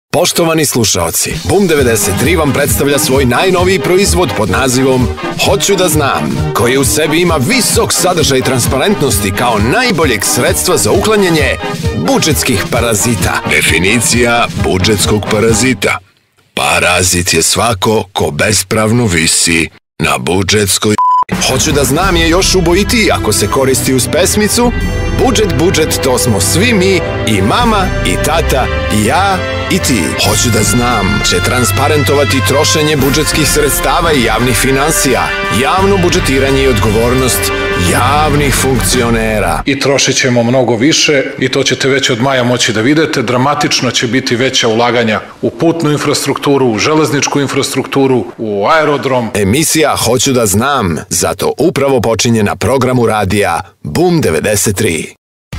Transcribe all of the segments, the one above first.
Poštovani slušaoci, Boom 93 vam predstavlja svoj najnoviji proizvod pod nazivom Hoću da znam, koji u sebi ima visok sadržaj transparentnosti kao najboljeg sredstva za uklanjanje budžetskih parazita. Definicija budžetskog parazita. Parazit je svako ko bespravno visi na budžetskoj. Hoću da znam je još ubojitiji ako se koristi uz pesmicu Budžet, to smo svi mi, i mama, i tata, i ja, i ti. Hoću da znam će transparentovati trošenje budžetskih sredstava i javnih finansija, javno budžetiranje i odgovornost javnih funkcionera. I trošit ćemo mnogo više i to ćete već od maja moći da vidite. Dramatično će biti veća ulaganja u putnu infrastrukturu, u železničku infrastrukturu, u aerodrom. Emisija Hoću da znam, zato upravo počinje na programu radija Boom 93.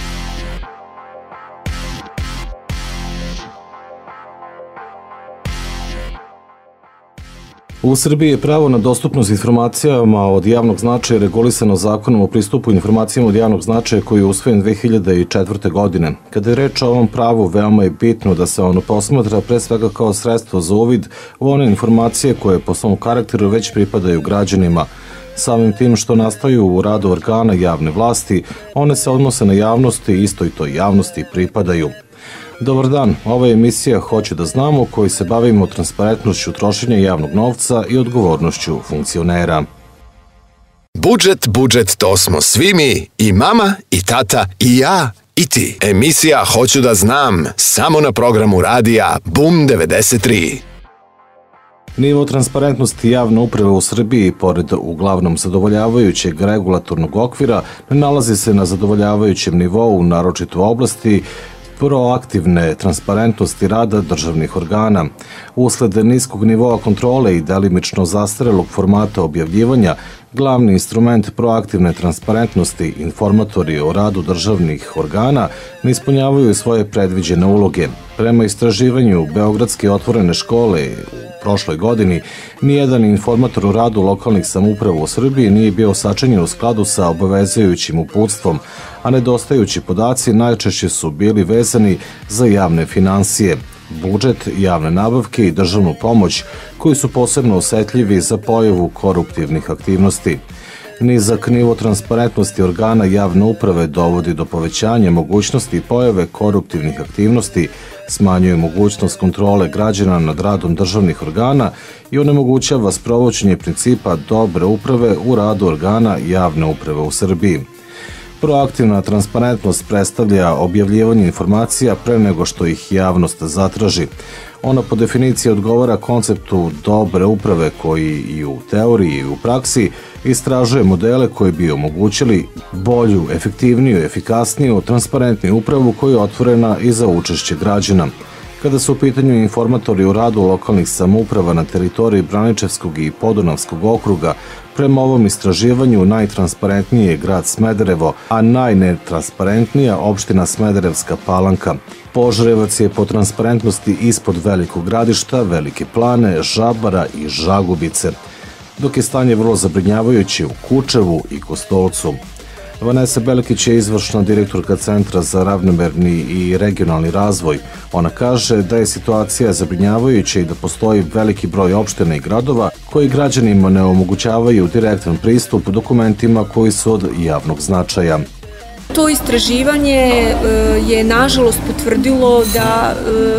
U Srbiji je pravo na dostupnost informacijama od javnog značaja regulisano Zakonom o pristupu informacijama od javnog značaja koji je usvojen 2004. godine. Kada je reč o ovom pravu, veoma je bitno da se ono posmatra pre svega kao sredstvo za uvid u one informacije koje po svom karakteru već pripadaju građanima. Samim tim što nastaju u radu organa javne vlasti, one se odnose na javnosti i istoj toj javnosti pripadaju. Dobar dan, ovo je emisija Hoću da znamo, koji se bavimo transparentnošću trošenja javnog novca i odgovornošću funkcionera. Budžet, to smo svi mi, i mama, i tata, i ja, i ti. Emisija Hoću da znam, samo na programu radija Boom 93. Nivo transparentnosti javne uprave u Srbiji, pored uglavnom zadovoljavajućeg regulatornog okvira, ne nalazi se na zadovoljavajućem nivou, naročito u oblasti proaktivne transparentnosti rada državnih organa. Usled niskog nivoa kontrole i delimično zastarelog formata objavljivanja, glavni instrument proaktivne transparentnosti, informatori o radu državnih organa, ne ispunjavaju svoje predviđene uloge. Prema istraživanju Beogradske otvorene škole u prošloj godini, nijedan informator o radu lokalnih samouprava u Srbiji nije bio sačinjen u skladu sa obavezujućim uputstvom, a nedostajući podaci najčešće su bili vezani za javne finansije, budžet, javne nabavke i državnu pomoć, koji su posebno osetljivi za pojavu koruptivnih aktivnosti. Nizak nivo transparentnosti organa javne uprave dovodi do povećanja mogućnosti pojave koruptivnih aktivnosti, smanjuje mogućnost kontrole građana nad radom državnih organa i onemogućava sprovođenje principa dobre uprave u radu organa javne uprave u Srbiji. Proaktivna transparentnost predstavlja objavljivanje informacija pre nego što ih javnost zatraži. Ona po definiciji odgovara konceptu dobre uprave koji i u teoriji i u praksi istražuje modele koji bi omogućili bolju, efektivniju, efikasniju, transparentniju upravu koja je otvorena i za učešće građana. Kada su u pitanju informatori o radu lokalnih samouprava na teritoriji Braničevskog i Podunavskog okruga, prema ovom istraživanju najtransparentniji je grad Smederevo, a najnetransparentnija opština Smederevska Palanka. Požarevac je po transparentnosti ispod Velikog Gradišta, Velike Plane, Žabara i Žagubice, dok je stanje vrlo zabrinjavajuće u Kučevu i Kostolcu. Vanesa Belkić je izvršna direktorka Centra za ravnomerni i regionalni razvoj. Ona kaže da je situacija zabrinjavajuća i da postoji veliki broj opština i gradova koji građanima ne omogućavaju direktan pristup dokumentima koji su od javnog značaja. To istraživanje je nažalost potvrdilo da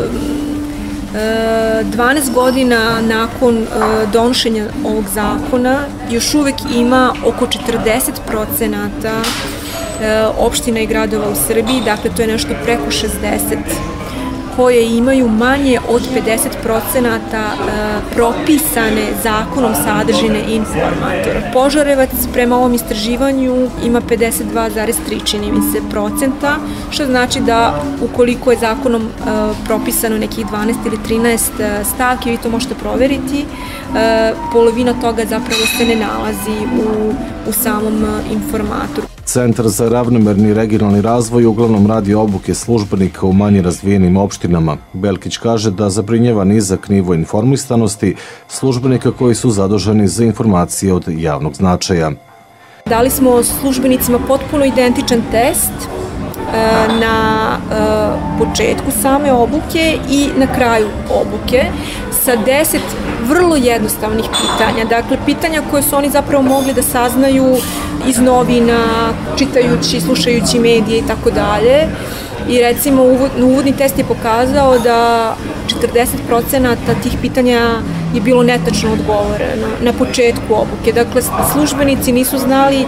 12 godina nakon donošenja ovog zakona još uvek ima oko 40% opština i gradova u Srbiji, dakle to je nešto preko 60, koje imaju manje od 50% propisane zakonom sadržine informatora. Požarevac prema ovom istraživanju ima 52,3, čini mi se, procenta, što znači da ukoliko je zakonom propisano nekih 12 ili 13 stavki, vi to možete proveriti, polovina toga zapravo se ne nalazi u samom informatoru. Centar za ravnomerni i regionalni razvoj uglavnom radi obuke službenika u manje razvijenim opštinama. Belkić kaže da zabrinjava nizak nivo informisanosti službenika koji su zaduženi za informacije od javnog značaja. Dali smo službenicima potpuno identičan test na početku same obuke i na kraju obuke sa 10 vrlo jednostavnih pitanja. Dakle, pitanja koje su oni zapravo mogli da saznaju iz novina, čitajući, slušajući medije i tako dalje. I recimo uvodni test je pokazao da 40% tih pitanja je bilo netačno odgovoreno na početku obuke. Dakle, službenici nisu znali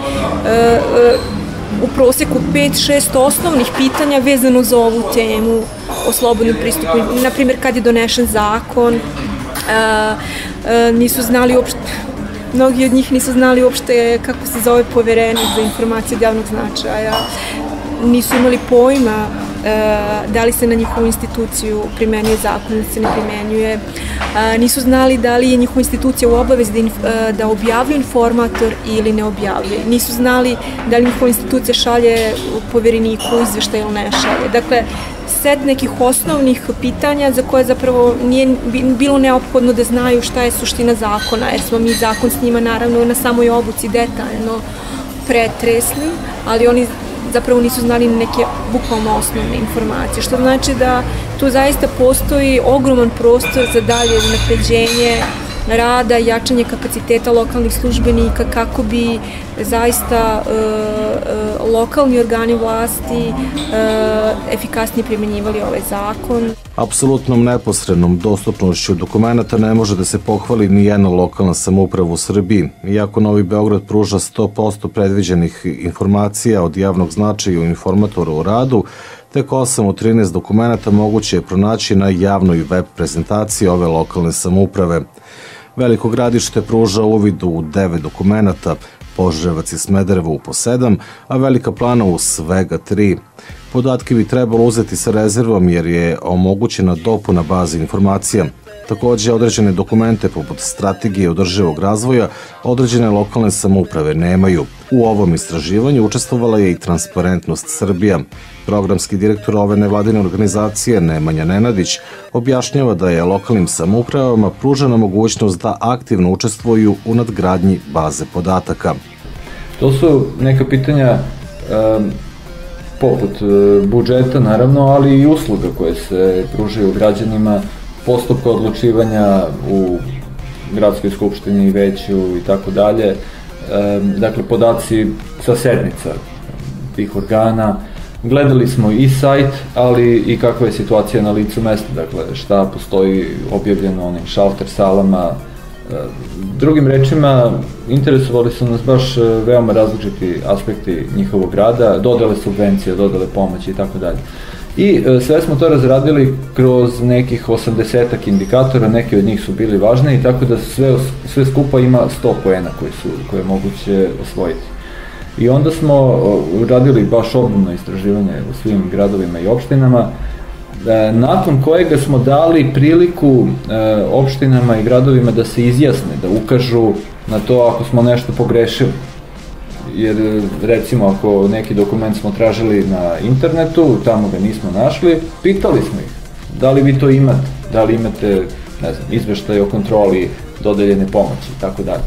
u proseku 5-6 osnovnih pitanja vezano za ovu temu o slobodnom pristupu. Naprimjer, kad je donešen zakon, nisu znali uopšte, mnogi od njih nisu znali uopšte kako se zove Poverenik za informacije od javnog značaja, nisu imali pojma da li se na njihovu instituciju primenjuje zakon ili se ne primenjuje, nisu znali da li je njihova institucija u obavezi da objavljuje informator ili ne objavljuje, nisu znali da li njihova institucija šalje Povereniku izveštaj ili ne šalje. Dakle, set nekih osnovnih pitanja za koje zapravo nije bilo neophodno da znaju šta je suština zakona, jer smo mi zakon s njima naravno na samoj obuci detaljno pretresli, ali oni zapravo nisu znali neke bukvalno osnovne informacije, što znači da tu zaista postoji ogroman prostor za dalje unapređenje rada i jačanje kapaciteta lokalnih službenika kako bi zaista lokalni organi vlasti efikasnije primenjivali ovaj zakon. Apsolutnom neposrednom dostupnošću dokumenta ne može da se pohvali ni jedna lokalna samouprava u Srbiji. Iako Novi Beograd pruža 100% predviđenih informacija od javnog značaja u informatoru o radu, tek 8 od 13 dokumenta moguće je pronaći na javnoj web prezentaciji ove lokalne samouprave. Veliko Gradište pruža uvid u 9 dokumenta, Požarevac i Smederevo po 7, a Velika Plana u svega 3. Podatke bi trebalo uzeti sa rezervom jer je omogućena dopuna baze informacija. Takođe, određene dokumente poput strategije održivog razvoja određene lokalne samouprave nemaju. U ovom istraživanju učestvovala je i Transparentnost Srbija. Programski direktor ove nevladine organizacije Nemanja Nenadić objašnjava da je lokalnim samoupravama pružena mogućnost da aktivno učestvuju u nadgradnji baze podataka. To su neka pitanja poput budžeta naravno, ali i usluga koje se pružaju građanima, postupka odlučivanja u gradskoj skupštini, veću i tako dalje. Dakle, podaci sa sednica tih organa. Gledali smo i sajt, ali i kakva je situacija na licu mesta, dakle šta postoji objavljeno onim šalter salama. Drugim rečima, interesovali su nas baš veoma različiti aspekti njihovog rada, dodele subvencije, dodele pomoći i tako dalje. I sve smo to razradili kroz nekih 80-ak indikatora, neki od njih su bili važni, tako da sve skupa ima 100 poena koje je moguće osvojiti. I onda smo radili baš obimno istraživanje u svim gradovima i opštinama, nakon kojega smo dali priliku opštinama i gradovima da se izjasne, da ukažu na to ako smo nešto pogrešili. Jer recimo ako neki dokument smo tražili na internetu, tamo ga nismo našli, pitali smo ih da li vi to imate, da li imate, ne znam, izveštaj o kontroli dodeljene pomoći i tako dalje.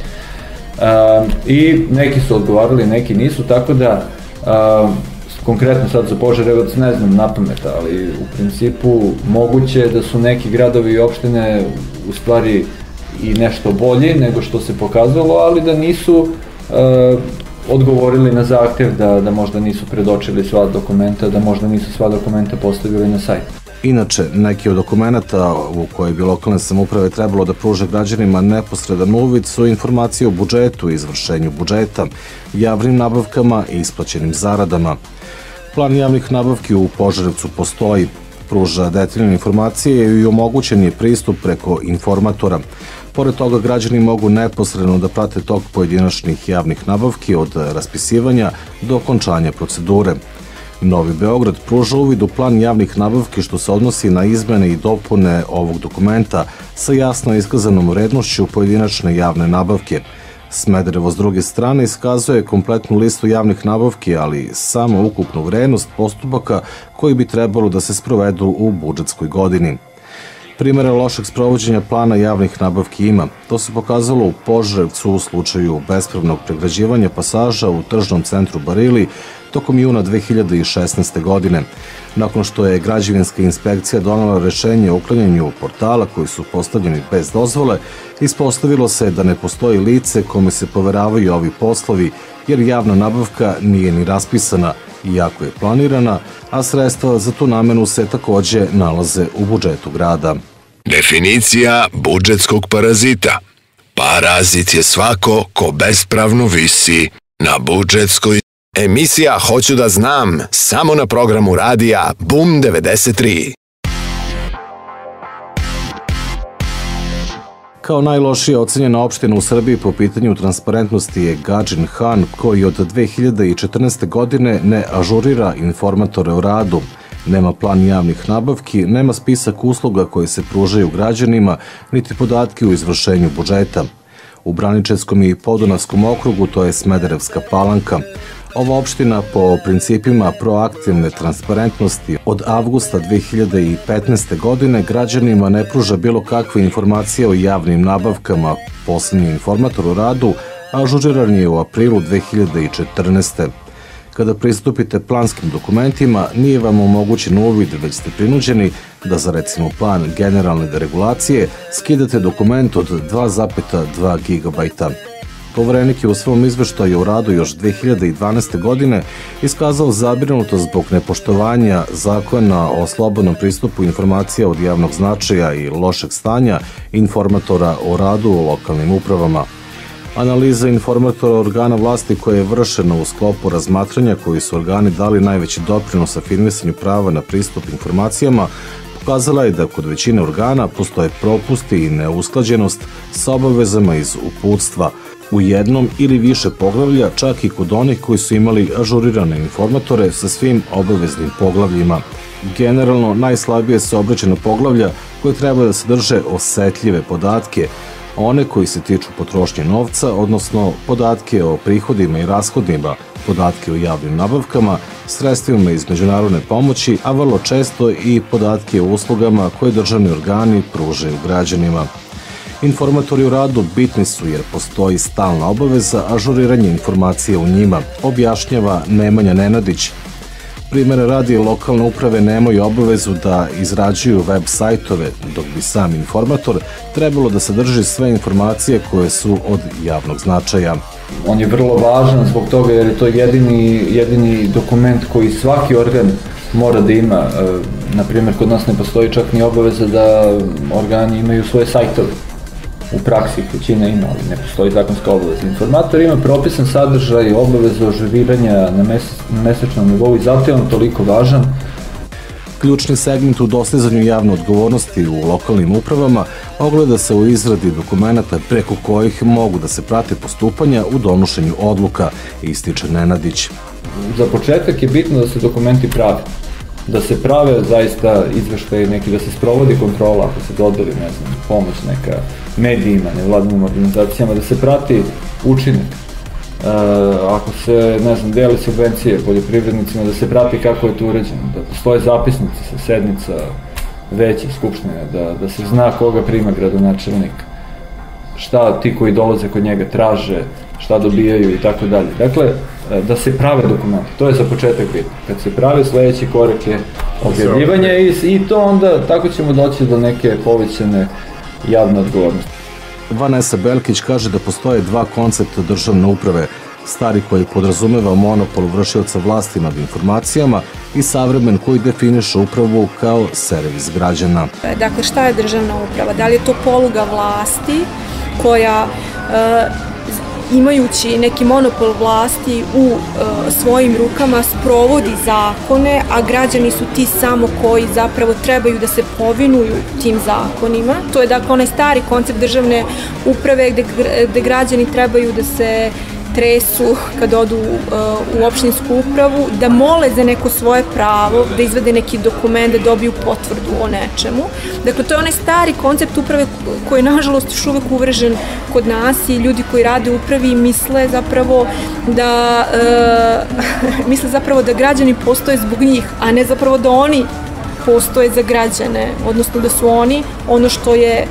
I neki su odgovarali, neki nisu, tako da konkretno sad za Požarevac ne znam napamet, ali u principu moguće je da su neki gradovi i opštine u stvari i nešto bolji nego što se pokazalo, ali da nisu odgovorili na zahtev, da možda nisu predočili sva dokumenta, da možda nisu sva dokumenta postavili na sajt. Inače, neki od dokumenta u koje bi lokalne samouprave trebalo da pruže građanima neposredan uvid su informacije o budžetu, izvršenju budžeta, javnim nabavkama i isplaćenim zaradama. Plan javnih nabavki u Požarevcu postoji, pruža detaljne informacije i omogućen je pristup preko informatora. Pored toga, građani mogu neposredno da prate tok pojedinačnih javnih nabavki od raspisivanja do okončanja procedure. Novi Beograd pruža uvid u plan javnih nabavki što se odnosi na izmene i dopune ovog dokumenta sa jasno iskazanom vrednošću pojedinačne javne nabavke. Smederevo s druge strane iskazuje kompletnu listu javnih nabavki, ali samo ukupnu vrednost postupaka koji bi trebalo da se sprovedu u budžetskoj godini. Primjera lošeg sprovođenja plana javnih nabavki ima. To se pokazalo u Požarevcu u slučaju bespravnog pregrađivanja pasaža u tržnom centru Barili, tokom juna 2016. godine. Nakon što je građevinska inspekcija donela rešenje o uklanjanju portala koji su postavljeni bez dozvole, ispostavilo se da ne postoji lice kome se poveravaju ovi poslovi, jer javna nabavka nije ni raspisana, iako je planirana, a sredstva za tu namenu se takođe nalaze u budžetu grada. Definicija budžetskog parazita. Parazit je svako ko bespravno visi na budžetskoj. Emisija Hoću da znam, samo na programu radija Bum 93. Kao najlošije ocenjena opština u Srbiji po pitanju transparentnosti je Gadžin Han, koji od 2014. godine ne ažurira informatore o radu, nema plan javnih nabavki, nema spisak usluga koje se pružaju građanima, niti podatke o izvršenju budžeta. U Braničevskom i Podunavskom okrugu to je Smederevska Palanka. Ova opština po principima proaktivne transparentnosti od avgusta 2015. godine građanima ne pruža bilo kakve informacije o javnim nabavkama. Poslednji informator o radu ažuriran je u aprilu 2014. Kada pristupite planskim dokumentima, nije vam omogućen uvid, već ste prinuđeni da za recimo plan generalne deregulacije skidate dokument od 2,2 GB. Poverenik je u svom izveštaju o radu još 2012. godine iskazao zabrinutost zbog nepoštovanja zakona o slobodnom pristupu informacija od javnog značaja i lošeg stanja informatora o radu u lokalnim upravama. Analiza informatora organa vlasti koja je vršena u sklopu razmatranja koji su organi dali najveći doprinos afirmisanju prava na pristup informacijama pokazala je da kod većine organa postoje propusti i neusklađenost sa obavezama iz uputstva u jednom ili više poglavlja, čak i kod onih koji su imali ažurirane informatore sa svim obaveznim poglavljima. Generalno, najslabije su obrađena poglavlja koje treba da sadrže osetljive podatke, one koji se tiču potrošnje novca, odnosno podatke o prihodima i rashodima, podatke o javnim nabavkama, sredstvima iz međunarodne pomoći, a vrlo često i podatke o uslugama koje državni organi pružaju građanima. Informatori u radu bitni su jer postoji stalna obaveza ažuriranja informacija u njima, objašnjava Nemanja Nenadić. Primjera radi, lokalne uprave nemaju obavezu da izrađuju web sajtove, dok bi sam informator trebalo da sadrži sve informacije koje su od javnog značaja. On je vrlo važan zbog toga jer je to jedini dokument koji svaki organ mora da ima. Naprimjer, kod nas ne postoji čak ni obaveza da organi imaju svoje sajtove. U praksi ih većina ima, ali ne postoji zakonska obaveza. Informator ima propisan sadržaj, obavezu ažuriranja na mesečnom nivou i zato je on toliko važan. Ključni segment u dostizanju javne odgovornosti u lokalnim upravama ogleda se u izradi dokumenta preko kojih mogu da se prate postupanja u donošenju odluka, ističe Nenadić. Za početak je bitno da se dokumenti prave. Da se prave zaista izveštaje neki, da se sprovodi kontrola ako se dodeli, ne znam, pomoć neka medijima, nevladinim organizacijama, da se prati učinak. Ako se, ne znam, deli subvencije poljoprivrednicima, da se prati kako je to urađeno, da postoje zapisnici sa sednica veće skupštine, da se zna koga prima gradonačelnik, šta ti koji dolaze kod njega traže, šta dobijaju i tako dalje. Dakle, da se prave dokumenti, to je za početak bitno. Kad se prave, sledeći korak je objavljivanje i to onda, tako ćemo doći do neke povećane javne odgovornosti. Vanesa Belkić kaže da postoje dva koncepta državne uprave, stari koji podrazumeva monopol vršioca vlasti nad informacijama i savremen koji definiše upravu kao servis građana. Dakle, šta je državna uprava? Da li je to poluga vlasti koja imajući neki monopol vlasti u svojim rukama sprovodi zakone, a građani su ti samo koji zapravo trebaju da se povinuju tim zakonima. To je dakle onaj stari koncept državne uprave gde građani trebaju da se tresu kad odu u opštinsku upravu, da mole za neko svoje pravo, da izvade neki dokument, da dobiju potvrdu o nečemu. Dakle, to je onaj stari koncept uprave koji je, nažalost, još uvek uvrežen kod nas i ljudi koji rade u upravi misle zapravo da građani postoje zbog njih, a ne zapravo da oni postoje za građane, odnosno da su oni ono što je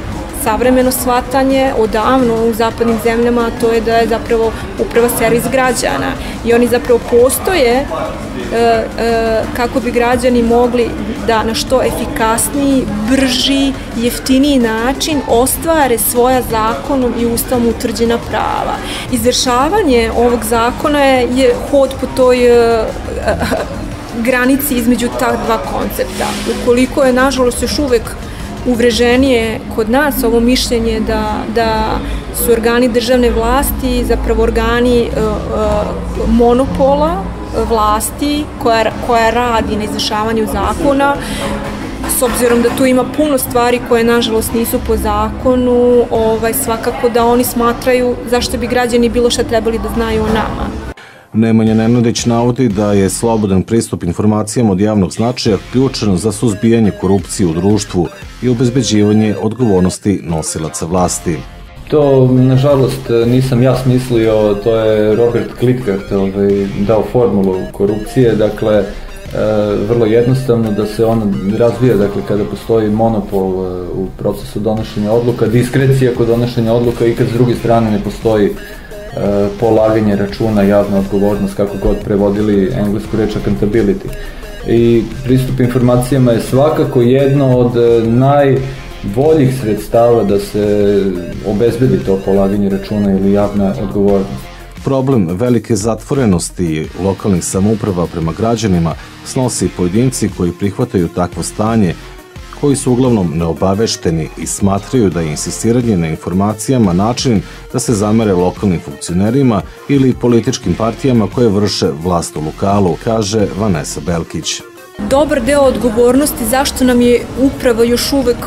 savremeno shvatanje odavno u zapadnim zemljama, to je da je zapravo uprava servis građana i oni zapravo postoje kako bi građani mogli da na što efikasniji, brži, jeftiniji način ostvare svoja zakonom i ustavom utvrđena prava. Izvršavanje ovog zakona je hod po toj granici između ta dva koncepta. Ukoliko je, nažalost, još uvek uvreženije kod nas ovo mišljenje da su organi državne vlasti zapravo organi monopola vlasti koja radi na izvršavanju zakona, s obzirom da tu ima puno stvari koje nažalost nisu po zakonu, svakako da oni smatraju zašto bi građani bilo šta trebali da znaju o nama. Nemanja Nenadić navodi da je slobodan pristup informacijama od javnog značaja ključan za suzbijanje korupcije u društvu i obezbeđivanje odgovornosti nosilaca vlasti. To, nažalost, nisam ja smislio, to je Robert Klitgard dao formulu korupcije, dakle, vrlo jednostavno da se ona razvija, dakle, kada postoji monopol u procesu donošenja odluka, diskrecija kod donošenja odluka i kad s druge strane ne postoji polaganje računa, javna odgovornost, kako god prevodili englesku reč accountability. I pristup informacijama je svakako jedno od najboljih sredstava da se obezbedi to polaganje računa ili javna odgovornost. Problem velike zatvorenosti lokalnih samouprava prema građanima snosi pojedinci koji prihvataju takvo stanje, koji su uglavnom neobavešteni i smatraju da je insistiranje na informacijama način da se zamere lokalnim funkcionerima ili političkim partijama koje vrše vlast u lokalu, kaže Vanessa Belkić. Dobar deo odgovornosti zašto nam je uprava još uvek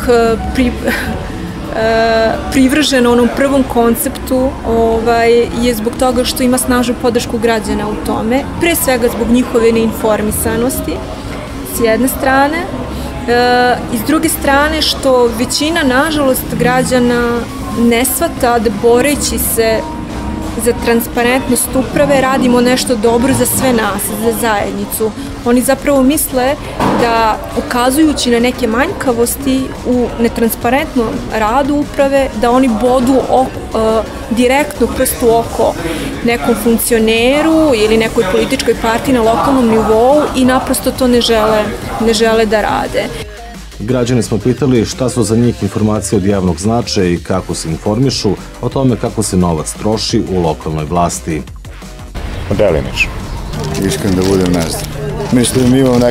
privržena onom prvom konceptu je zbog toga što ima snažnu podršku građana u tome, pre svega zbog njihove neinformisanosti s jedne strane, i s druge strane što većina, nažalost, građana ne shvata da boreći se za transparentnost uprave radimo nešto dobro za sve nas, za zajednicu. Oni zapravo misle da ukazujući na neke manjkavosti u netransparentnom radu uprave, da oni bodu direktno prst u oko nekom funkcioneru ili nekoj političkoj partiji na lokalnom nivou i naprosto to ne žele da rade. Građani smo pitali šta su za njih informacije od javnog značaja i kako se informišu o tome kako se novac troši u lokalnoj vlasti. Delimično. Iskreno da budem, ne znam. Mislim, imam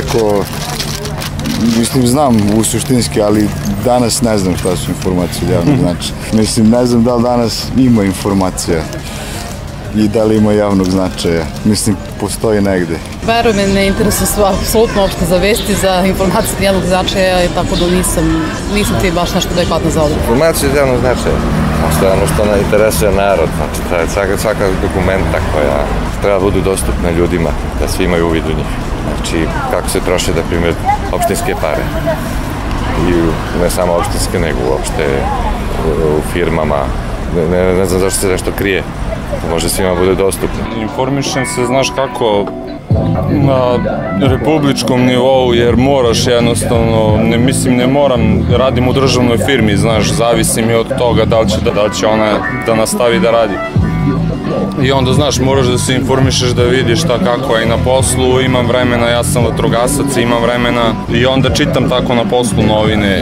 znam u suštinski, ali danas ne znam šta su informacije od javnog značaja. Mislim, ne znam da li danas ima informacija i da li ima javnog značaja. Mislim, postoji negde. Verujem, ne interesuje se apsolutno uopšte za vesti, za informacije od javnog značaja, tako da nisam ti baš nešto adekvatno za odgovor. Informacije od javnog značaja, to je ono što ne interesuje narod, znači svaka dokumenta koja treba budu dostupne ljudima, da svi imaju uvid u njih. Znači, kako se troše, da primjer, opštinske pare. I ne samo opštinske, nego uopšte u firmama. Ne znam zašto se nešto krije. Može svima bude dostupno. Informišem se, znaš kako, na republičkom nivou, jer moraš jednostavno, ne moram, radim u državnoj firmi, znaš, zavisi mi od toga da li će ona da nastavi da radi. I onda, znaš, moraš da se informišeš, da vidiš šta kako je i na poslu, imam vremena, ja sam vatrogasac, imam vremena i onda čitam tako na poslu novine,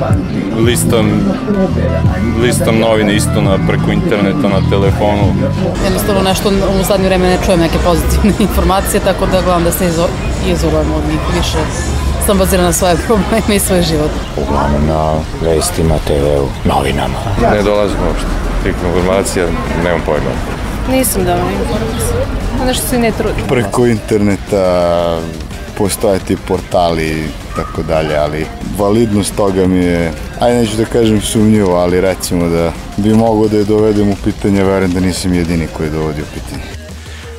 listam novine isto preko interneta, na telefonu. Jednostavno nešto u zadnje vreme ne čujem neke pozitivne informacije, tako da gledam da se izolujem od njih, više sam bazirana na svoje probleme i svoj život. Uglavnom na vestima, TV-u, novinama. Ne dolazim uopšte tih informacija, nemam pojma. Nisam dovoljno informisana, nešto se ne trudim. Preko interneta postoje ti portali i tako dalje, ali validnost toga mi je, neću da kažem sumnjivo, ali recimo da bi mogao da je dovedem u pitanje, verujem da nisam jedini koji dovodi u pitanje.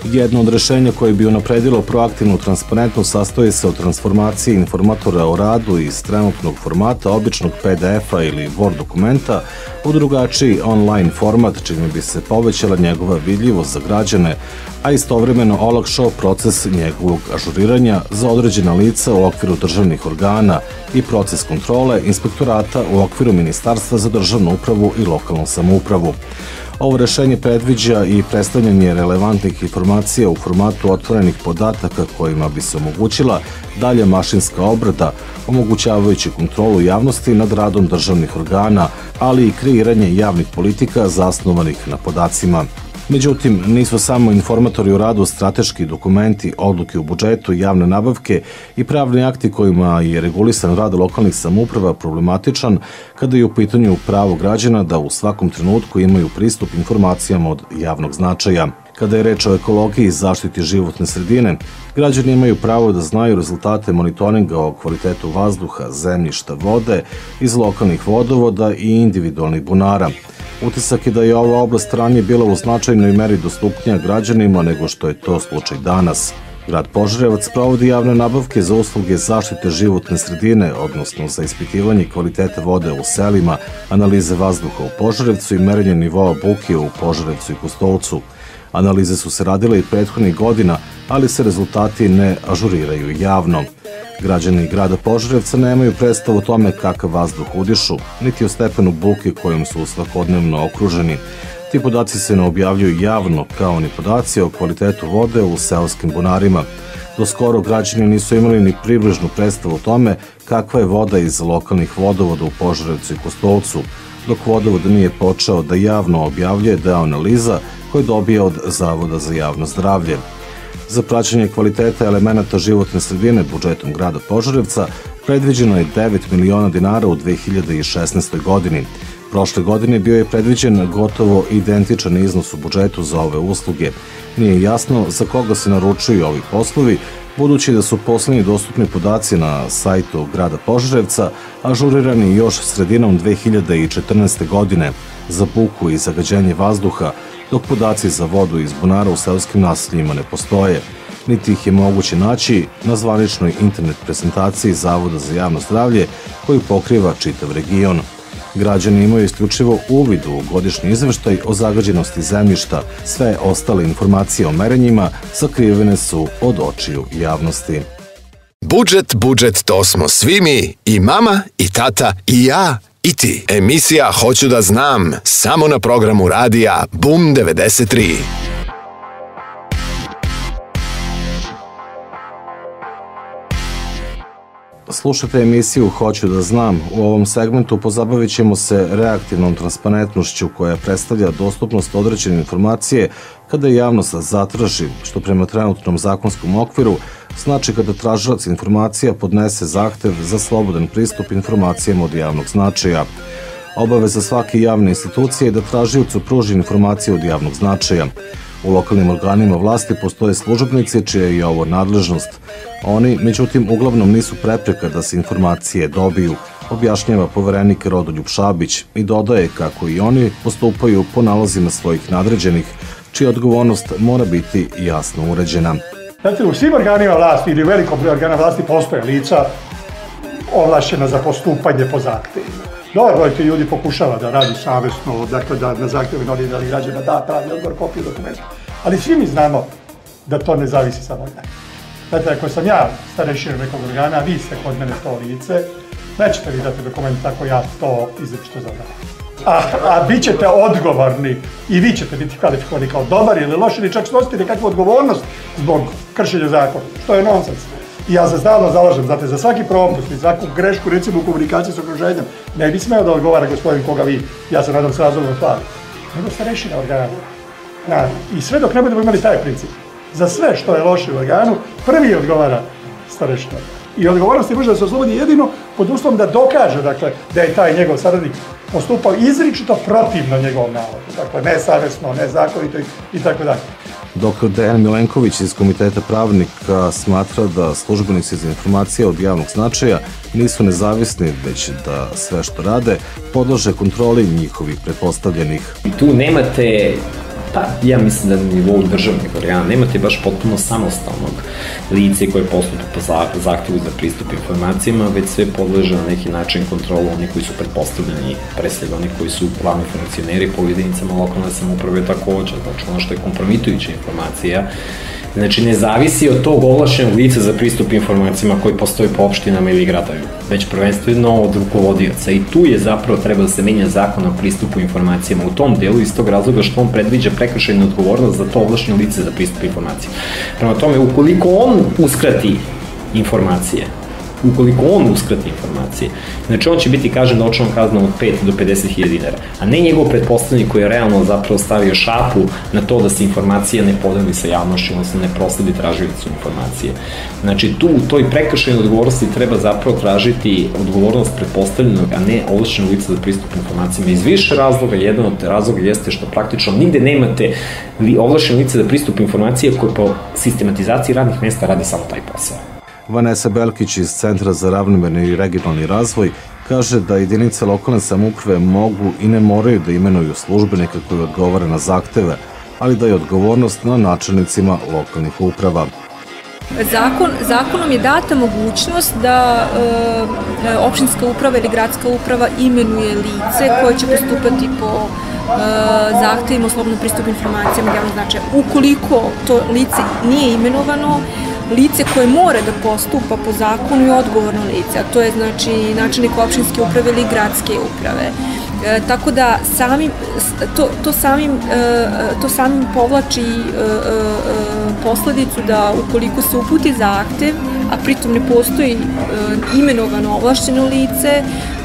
Jedno od rešenja koje bi unapredilo proaktivnu transparentnost sastoji se od transformacije informatora o radu iz trenutnog formata običnog PDF-a ili Word dokumenta u drugačiji online format, čime bi se povećala njegova vidljivost za građane, a istovremeno olakšao proces njegovog ažuriranja za određena lica u okviru državnih organa i proces kontrole inspektorata u okviru Ministarstva za državnu upravu i lokalnu samoupravu. Ovo rešenje predviđa i predstavljanje relevantnih informacija u formatu otvorenih podataka kojima bi se omogućila dalja mašinska obrada, omogućavajući kontrolu javnosti nad radom državnih organa, ali i kreiranje javnih politika zasnovanih na podacima. Međutim, nisu samo informatori o radu strateški dokumenti, odluke u budžetu, javne nabavke i pravni akti kojima je regulisan rad lokalnih samouprava problematičan kada je u pitanju pravo građana da u svakom trenutku imaju pristup informacijama od javnog značaja. Kada je reč o ekologiji i zaštiti životne sredine, građani imaju pravo da znaju rezultate monitoringa o kvalitetu vazduha, zemljišta, vode iz lokalnih vodovoda i individualnih bunara. Utisak je da je ova oblast ranije bila u značajnoj meri dostupnija građanima nego što je to slučaj danas. Grad Požarevac provodi javne nabavke za usluge zaštite životne sredine, odnosno za ispitivanje kvaliteta vode u selima, analize vazduha u Požarevcu i merenje nivoa buke u Požarevcu i Kostolcu. Analize su se radile i prethodnih godina, ali se rezultati ne ažuriraju javno. Građani grada Požarevca nemaju predstavu o tome kakav vazduh udišu, niti o stepenu buke kojom su svakodnevno okruženi. Ti podaci se ne objavljuju javno, kao ni podaci o kvalitetu vode u seoskim bunarima. Do skoro građani nisu imali ni približnu predstavu o tome kakva je voda iz lokalnih vodovoda u Požarevcu i Kostolcu, dok vodovod nije počeo da javno objavljuje deo analiza koje dobija od Zavoda za javno zdravlje. Za praćenje kvaliteta elemenata životne sredine budžetom grada Požarevca predviđeno je 9 miliona dinara u 2016. godini. Prošle godine bio je predviđen gotovo identičan iznos u budžetu za ove usluge. Nije jasno za koga se naručuju ovi poslovi, budući da su poslednji dostupni podaci na sajtu grada Požarevca ažurirani još sredinom 2014. godine za buku i zagađenje vazduha, dok podaci za vodu iz bunara u seoskim naseljima ne postoje, niti ih je moguće naći na zvaničnoj internet prezentaciji Zavoda za javno zdravlje koji pokriva čitav region. Građani imaju isključivo uvid u godišnji izveštaj o zagađenosti zemljišta, sve ostale informacije o merenjima sakrivene su od očiju javnosti. Budžet, to smo svi mi, i mama, i tata, i ja, i ti. Emisija Hoću da znam, samo na programu radija Bum 93. Slušate emisiju Hoću da znam. U ovom segmentu pozabavit ćemo se reaktivnom transparentnošću koja predstavlja dostupnost određene informacije kada je javnost zatraži, što prema trenutnom zakonskom okviru znači kada tražilac informacija podnese zahtev za slobodan pristup informacijama od javnog značaja. Obaveza svake javne institucije je da tražiocu pruži informacije od javnog značaja. U lokalnim organima vlasti postoje službenici čija je ovo nadležnost. Oni, međutim, uglavnom nisu prepreka da se informacije dobiju, objašnjava poverenik Rodoljub Šabić i dodaje kako i oni postupaju po nalozima svojih nadređenih, čija odgovornost mora biti jasno uređena. Znate, u svim organima vlasti ili u velikom broju organa vlasti postoje lica ovlašćena za postupanje po zahtevima. Dobar broj ti ljudi pokušava da radi savjesno, dakle da na zahtjeve novinara i građana da pravi odgovor, kopiju dokumenta. Ali svi mi znamo da to ne zavisi samo od mene. Znate, ako sam ja starešina nekog organa, a vi ste kod mene to lice, nećete vi dati dokument tako ja to izričito zabranim. A bit ćete odgovorni i vi ćete biti kvalifikovani kao dobar ili loš ili čak snositi nekakvu odgovornost zbog kršenja zakona, što je nonsens. I ja se stalno zalažem, znate, za svaki propust i svaku grešku, recimo u komunikaciji s okruženjem, ne bi smeo da odgovara gospodin koga vi, ja se nadam, s razlogom hvali, nego starešina organa. I sve dok ne budemo imali taj princip, za sve što je loše u organu, prvi odgovara starešina. I odgovornost je može da se oslobodi jedino pod uslovom da dokaže, dakle, da je taj njegov saradnik postupao izričito protivno njegovom nalogu. Dakle, nesavesno, nezakonito i tako dalje. Dr. Dejan Milenković iz Komiteta pravnika smatra da službenici za informacije od javnog značaja nisu nezavisni, već da sve što rade podlože kontroli njihovih pretpostavljenih. Tu nemate Pa, ja mislim da na nivou državnih organa nemate baš potpuno samostalnog lice koje postupa po zahtevu za pristup informacijama, već sve podleže na neki način kontrolu oni koji su pretpostavljeni, pre svega oni koji su glavni funkcioneri po jedinicama lokalne samouprave takođe, znači ono što je kompromitujuća informacija. Znači, ne zavisi od tog ovlašćenog lica za pristup informacijama koji postoji po opštinama ili gradovima, već prvenstveno od rukovodioca. I tu je zapravo treba da se menja zakon o pristupu informacijama u tom delu iz tog razloga što on predviđa prekršajnu odgovornost za to ovlašćeno lice za pristup informacijama. Prema tome, ukoliko on uskrati informacije, znači on će biti kažen novčanom kaznom od 5 do 50.000 dinara, a ne njegov pretpostavnik koji je realno zapravo stavio šapu na to da se informacija ne podeli sa javnošću, odnosno ne prosledi tražiocu informacije. Znači tu u toj prekršajnoj odgovornosti treba zapravo tražiti odgovornost pretpostavljenog, a ne ovlašćenog lica za pristup informacijama. Iz više razloga, jedan od razloga jeste što praktično nigde nemate ovlašćeno lice za pristup informacije koje po sistematizaciji radnih mesta radi samo taj posao. Vanesa Belkić iz Centra za ravnomerni i regionalni razvoj kaže da jedinice lokalne samouprave mogu i ne moraju da imenuju službenika koji odgovara na zahteve, ali da je odgovornost na načelnicima lokalnih uprava. Zakonom je data mogućnost da opštinska uprava ili gradska uprava imenuje lice koje će postupati po zahtevima o slobodnom pristupu informacijama od javnog značaja. Ukoliko to lice nije imenovano, lice koje mora da postupa po zakonu je odgovorno lice, a to je znači načelnik opštinske uprave ili gradske uprave. Tako da to samim povlači posledicu da ukoliko se uputi zahtev, a pritom ne postoji imenovano ovlašćeno lice,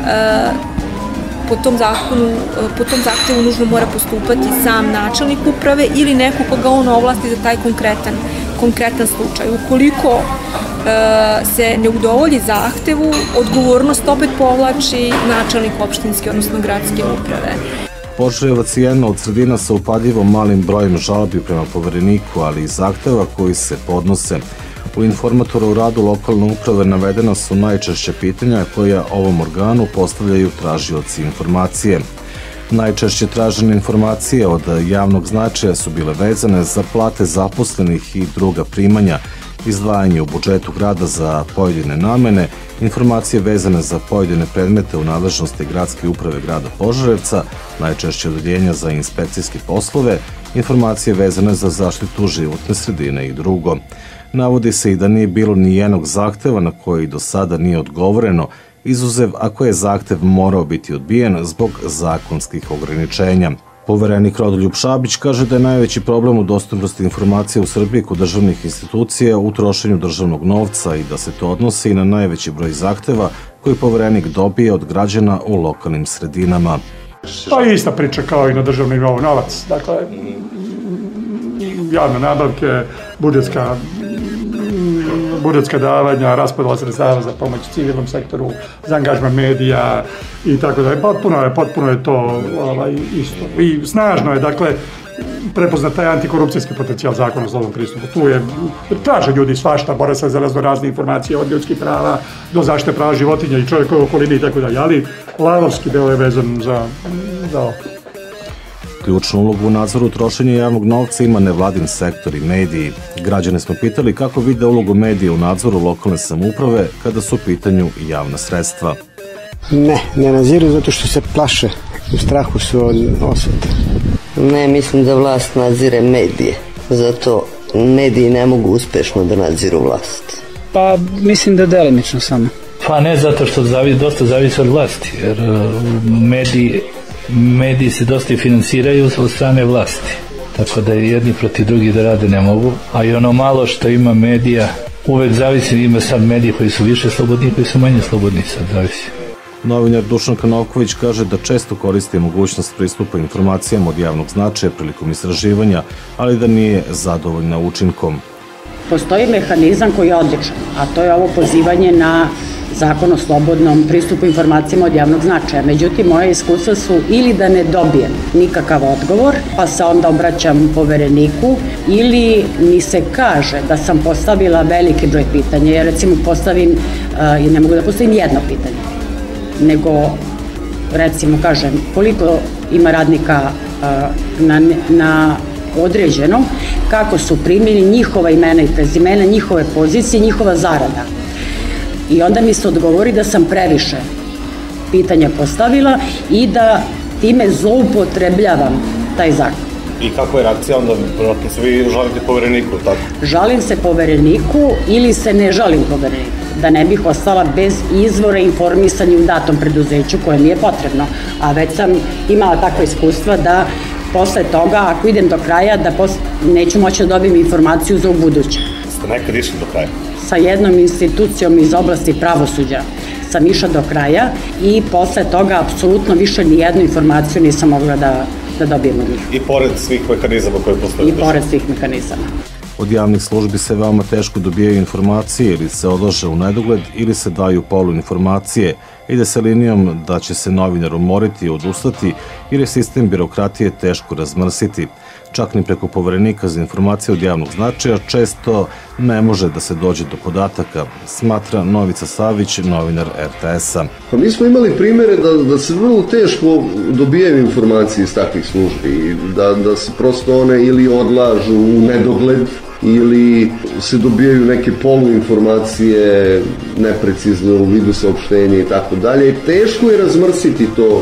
po tom zahtevu nužno mora postupati sam načelnik uprave ili neko koga on ovlasti za taj konkretan slučaj. Ukoliko se ne udovolji zahtevu, odgovornost opet povlači načelnik opštinske, odnosno gradske uprave. Požarevac je jedna od sredina sa upadljivo malim brojem žalbi prema povereniku, ali i zahteva koji se podnose. U informatoru u radu lokalne uprave navedena su najčešće pitanja koja ovom organu postavljaju tražioci informacije. Najčešće tražene informacije od javnog značaja su bile vezane za plate zaposlenih i druga primanja, izdvajanje u budžetu grada za pojedine namene, informacije vezane za pojedine predmete u nadležnosti gradske uprave grada Požarevca, najčešće odeljenja za inspekcijske poslove, informacije vezane za zaštitu životne sredine i drugo. Navodi se i da nije bilo ni jednog zahteva na koji do sada nije odgovoreno, izuzev ako je zahtev morao biti odbijen zbog zakonskih ograničenja. Poverenik Rodoljub Šabić kaže da je najveći problem u dostupnosti informacija u Srbiji kod državnih institucija u trošenju državnog novca i da se to odnosi i na najveći broj zahteva koji poverenik dobije od građana u lokalnim sredinama. To je ista priča kao i na državnom nivou novac. Dakle, javne nabavke, budžetska davanja, raspodela sredstava za pomoć civilnom sektoru, za angažman medija i tako dalje. Potpuno je to isto. I snažno je, dakle, prepoznat taj antikorupcijski potencijal zakona o slobodnom pristupu. Tu je, traže ljudi svašta, bore se za razne informacije od ljudskih prava do zaštite prava životinja i čovjekove okoline i tako dalje, ali lavovski deo je vezan za ovo. Ključnu ulogu u nadzoru trošenja javnog novca ima nevladin sektor i mediji. Građane smo pitali kako vide ulogu medija u nadzoru lokalne samouprave kada su u pitanju javna sredstva. Ne nadziru zato što se plaše, u strahu su od osvete. Ne, mislim da vlast nadzire medije, zato mediji ne mogu uspešno da nadziru vlast. Pa mislim da delimično samo. Pa ne zato što dosta zavisi od vlasti, jer mediji se dosta i finansiraju od strane vlasti, tako da jedni protiv drugih da rade ne mogu, a i ono malo što ima medija, uvek zavisi, ima sad mediji koji su više slobodni i koji su manje slobodni, sad zavisi. Novinar Dušan Kanovković kaže da često koristi mogućnost pristupa informacijama od javnog značaja prilikom istraživanja, ali da nije zadovoljna učinkom. Postoji mehanizam koji je odličan, a to je ovo pozivanje na zakon o slobodnom pristupu informacijama od javnog značaja. Međutim, moje iskustva su ili da ne dobijem nikakav odgovor, pa se onda obraćam povereniku, ili mi se kaže da sam postavila veliki broj pitanja. Ja recimo ne mogu da postavim jedno pitanje, nego recimo kažem koliko ima radnika na određenom kako su primili njihova imena i prezimena, njihove pozicije, njihova zarada. I onda mi se odgovori da sam previše pitanja postavila i da time zloupotrebljavam taj zakon. I kakva je reakcija onda? Vjerojatno se vi žalite povereniku, tako? Žalim se povereniku ili se ne žalim povereniku, da ne bih ostala bez izvora informisanja u datom preduzeću koje mi je potrebno. A već sam imala takva iskustva da posle toga, ako idem do kraja, da neću moći da dobijem informaciju za ubuduće. Ste nekad išli do kraja? Sa jednom institucijom iz oblasti pravosuđa sam išla do kraja i posle toga apsolutno više ni jednu informaciju nisam mogla da dobijem od njih. I pored svih mehanizama koje postoje? I pored svih mehanizama. Od javnih službi se veoma teško dobijaju informacije ili se odlože u nedogled ili se daju poluinformacije. Ide se linijom da će se novinar umoriti i odustati jer je sistem birokratije teško razmrsiti. Čak ni preko poverenika za informacije od javnog značaja često ne može da se dođe do podataka, smatra Novica Savić, novinar RTS-a. Pa mi smo imali primere da se vrlo teško dobijaju informacije iz takvih službi, da se prosto one ili odlažu u nedogled ili se dobijaju neke poluinformacije neprecizne u vidu saopštenja i tako dalje. Teško je razmrsiti to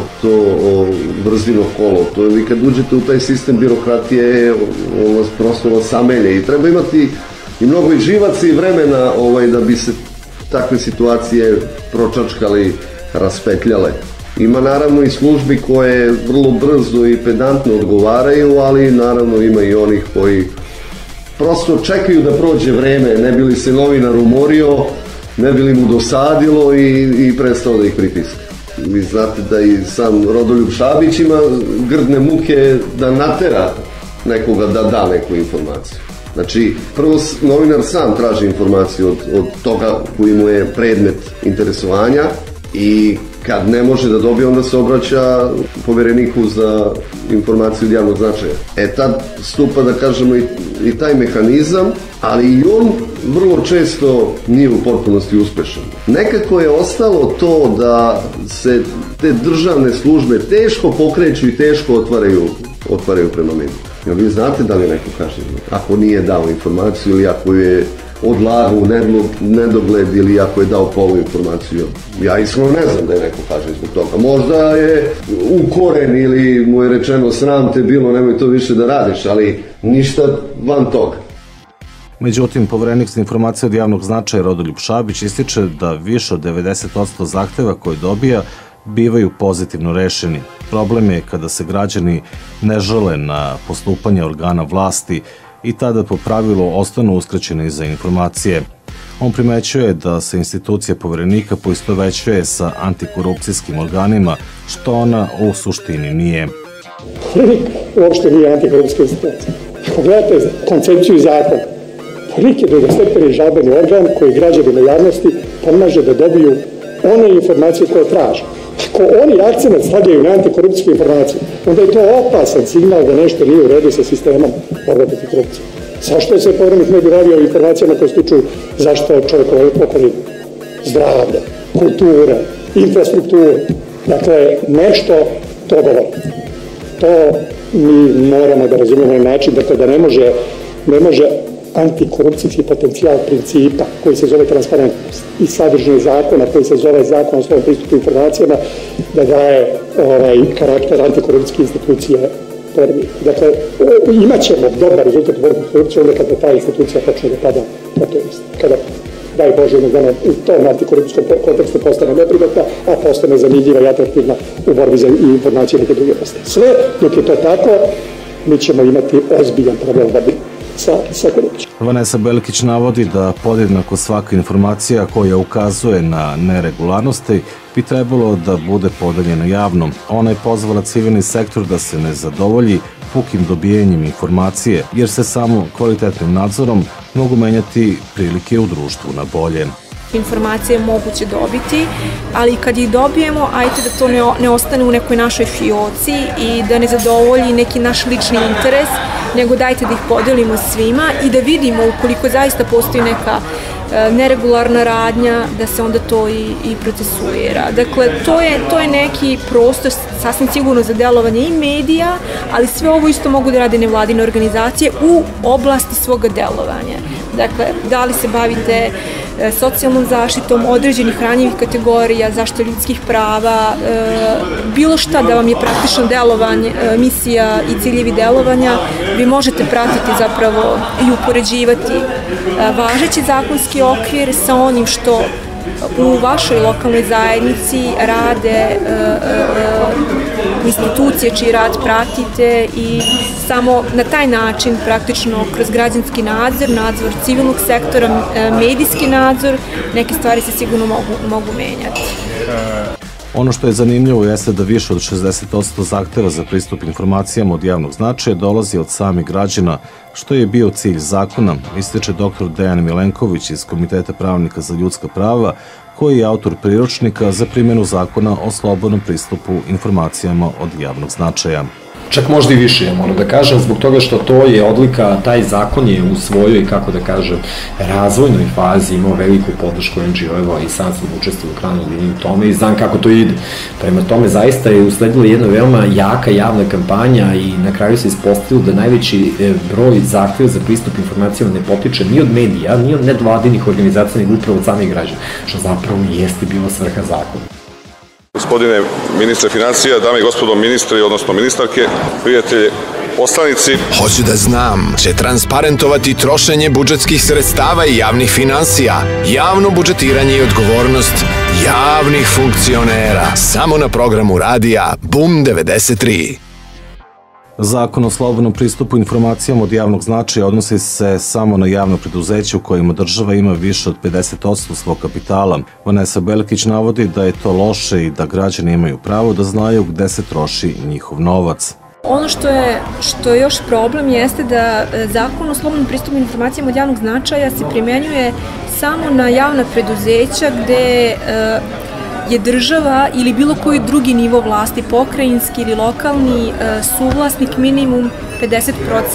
brzino kolo. I kad uđete u taj sistem birokratije, on vas prosto samelje i treba imati i mnogo i živaca i vremena da bi se takve situacije pročačkali, raspetljale. Ima naravno i službi koje vrlo brzo i pedantno odgovaraju, ali naravno ima i onih koji prosto čekaju da prođe vreme, ne bi li se novinar umorio, ne bi li mu dosadilo i prestao da ih pritiska. Vi znate da i sam Rodoljub Šabić ima grdne muke da natera nekoga da da neku informaciju. Znači, prvo novinar sam traži informaciju od toga koji mu je predmet interesovanja i kad ne može da dobije, onda se obraća povereniku za informaciju od javnog značaja. Tad stupa, da kažemo, i taj mehanizam, ali i on vrlo često nije u potpunosti uspešan. Nekako je ostalo to da se te državne službe teško pokreću i teško otvaraju prema mediju. Vi znate da li neko kaže, ako nije dao informaciju ili ako je odlagao u nedogled ili ako je dao poluinformaciju. Ja iskreno ne znam da je neko kaže zbog toga. Možda je ukoren ili mu je rečeno sram te bilo, nemoj to više da radiš, ali ništa van toga. Međutim, poverenik za informacije od javnog značaja Rodoljub Šabić ističe da više od 90% zahteva koje dobija bivaju pozitivno rešeni. Problem je kada se građani ne žale na postupanje organa vlasti i tada po pravilu ostanu uskraćeni za informacije. On primećuje da se institucija poverenika poistovećuje sa antikorupcijskim organima, što ona u suštini nije. Poverenik uopšte nije antikorupcijska institucija. Ako gledate koncepciju zakona, poverenik je drugostepeni žalbeni organ koji građanima javnosti pomaže da dobiju one informacije koje traže. Ako oni akcenat stavljaju na antikorupcijske informacije, onda je to opasan signal da nešto nije u redu sa sistemom borbe protiv korupcije. Zašto se poverenik ne bi radio o informacijama koje se tiču zaštite čovjekove okoline, zdravlja, kulture, infrastrukture? Dakle, nešto to govori. To mi moramo da razumemo na način da ne može antikorupcijski potencijal principa koji se zove transparentnost i sadržaj zakona koji se zove zakon o slobodnom pristupu informacijama da daje karakter antikorupcijske institucije povereniku. Dakle, imat ćemo dobar rezultat u borbi protiv korupcije onda kada ta institucija počne da pada na to isto. Kada, daj Bože, u tom antikorupcijskom kontekstu postane neprivatna, a postane zanimljiva i atraktivna u borbi za informacije neke druge vrste. Sve dok je to tako, mi ćemo imati ozbiljan problem sa korupcijom. Vanesa Belkić navodi da podjednako svaka informacija koja ukazuje na neregularnosti bi trebalo da bude podeljena javno. Ona je pozvala civilni sektor da se ne zadovolji pukim dobijanjem informacije, jer se samo kvalitetnim nadzorom mogu menjati prilike u društvu na bolje. Informacije je moguće dobiti, ali kad ih dobijemo, ajte da to ne ostane u nekoj našoj fioci i da ne zadovolji neki naš lični interes, nego dajte da ih podelimo svima i da vidimo ukoliko zaista postoji neka neregularna radnja, da se onda to i procesuira. Dakle, to je neki prostor sasvim sigurno za delovanje i medija, ali sve ovo isto mogu da rade nevladine organizacije u oblasti svoga delovanja. Dakle, da li se bavite socijalnom zaštitom određenih ranjivih kategorija, zaštita ljudskih prava, bilo šta da vam je praktično delovanje, misija i ciljevi delovanja, vi možete pratiti zapravo i upoređivati važeći zakonski okvir sa onim što u vašoj lokalnoj zajednici rade institucije čiji rad pratite i samo na taj način praktično kroz građanski nadzor, nadzor civilnog sektora, medijski nadzor, neke stvari se sigurno mogu menjati. Ono što je zanimljivo jeste da više od 60% zahteva za pristup informacijama od javnog značaja dolazi od samih građana, što je bio cilj zakona, ističe dr. Dejan Milenković iz Komiteta pravnika za ljudska prava, koji je autor priručnika za primjenu zakona o slobodnom pristupu informacijama od javnog značaja. Čak možda i više, ja moram da kažem, zbog toga što to je odlika, taj zakon je u svojoj, kako da kažem, razvojnoj fazi imao veliku podršku NGO-eva i sam sam učestvovao u krajnjoj liniji u tome i znam kako to ide. Prema tome, zaista je usledila jedna veoma jaka javna kampanja i na kraju se ispostavilo da najveći broj zahtjeva za pristup informacijama ne potiče ni od medija, ni od nevladinih organizacija, nego upravo od samih građana, što zapravo jeste bila svrha zakona. Gospodine ministre financija, dame i gospodo ministri, odnosno ministarke, prijatelji, poslanici. Hoću da znam, će transparentovati trošenje budžetskih sredstava i javnih finansija, javno budžetiranje i odgovornost javnih funkcionera. Samo na programu radija BUM 93. Zakon o slobodnom pristupu informacijama od javnog značaja odnosi se samo na javno preduzeće u kojima država ima više od 50% svog kapitala. Vanessa Belkić navodi da je to loše i da građani imaju pravo da znaju gde se troši njihov novac. Ono što je još problem jeste da Zakon o slobodnom pristupu informacijama od javnog značaja se primenjuje samo na javna preduzeća gde je država ili bilo koji drugi nivo vlasti, pokrajinski ili lokalni, suvlasnik minimum 50%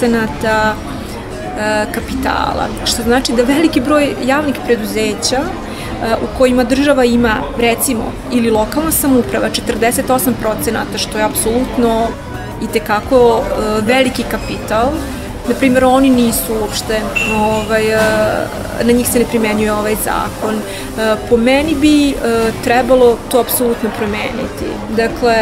kapitala. Što znači da veliki broj javnih preduzeća u kojima država ima, recimo, ili lokalna samouprava 48%, što je apsolutno i tekako veliki kapital. Na primjer, oni nisu uopšte, na njih se ne primenjuje ovaj zakon. Po meni bi trebalo to apsolutno promeniti. Dakle,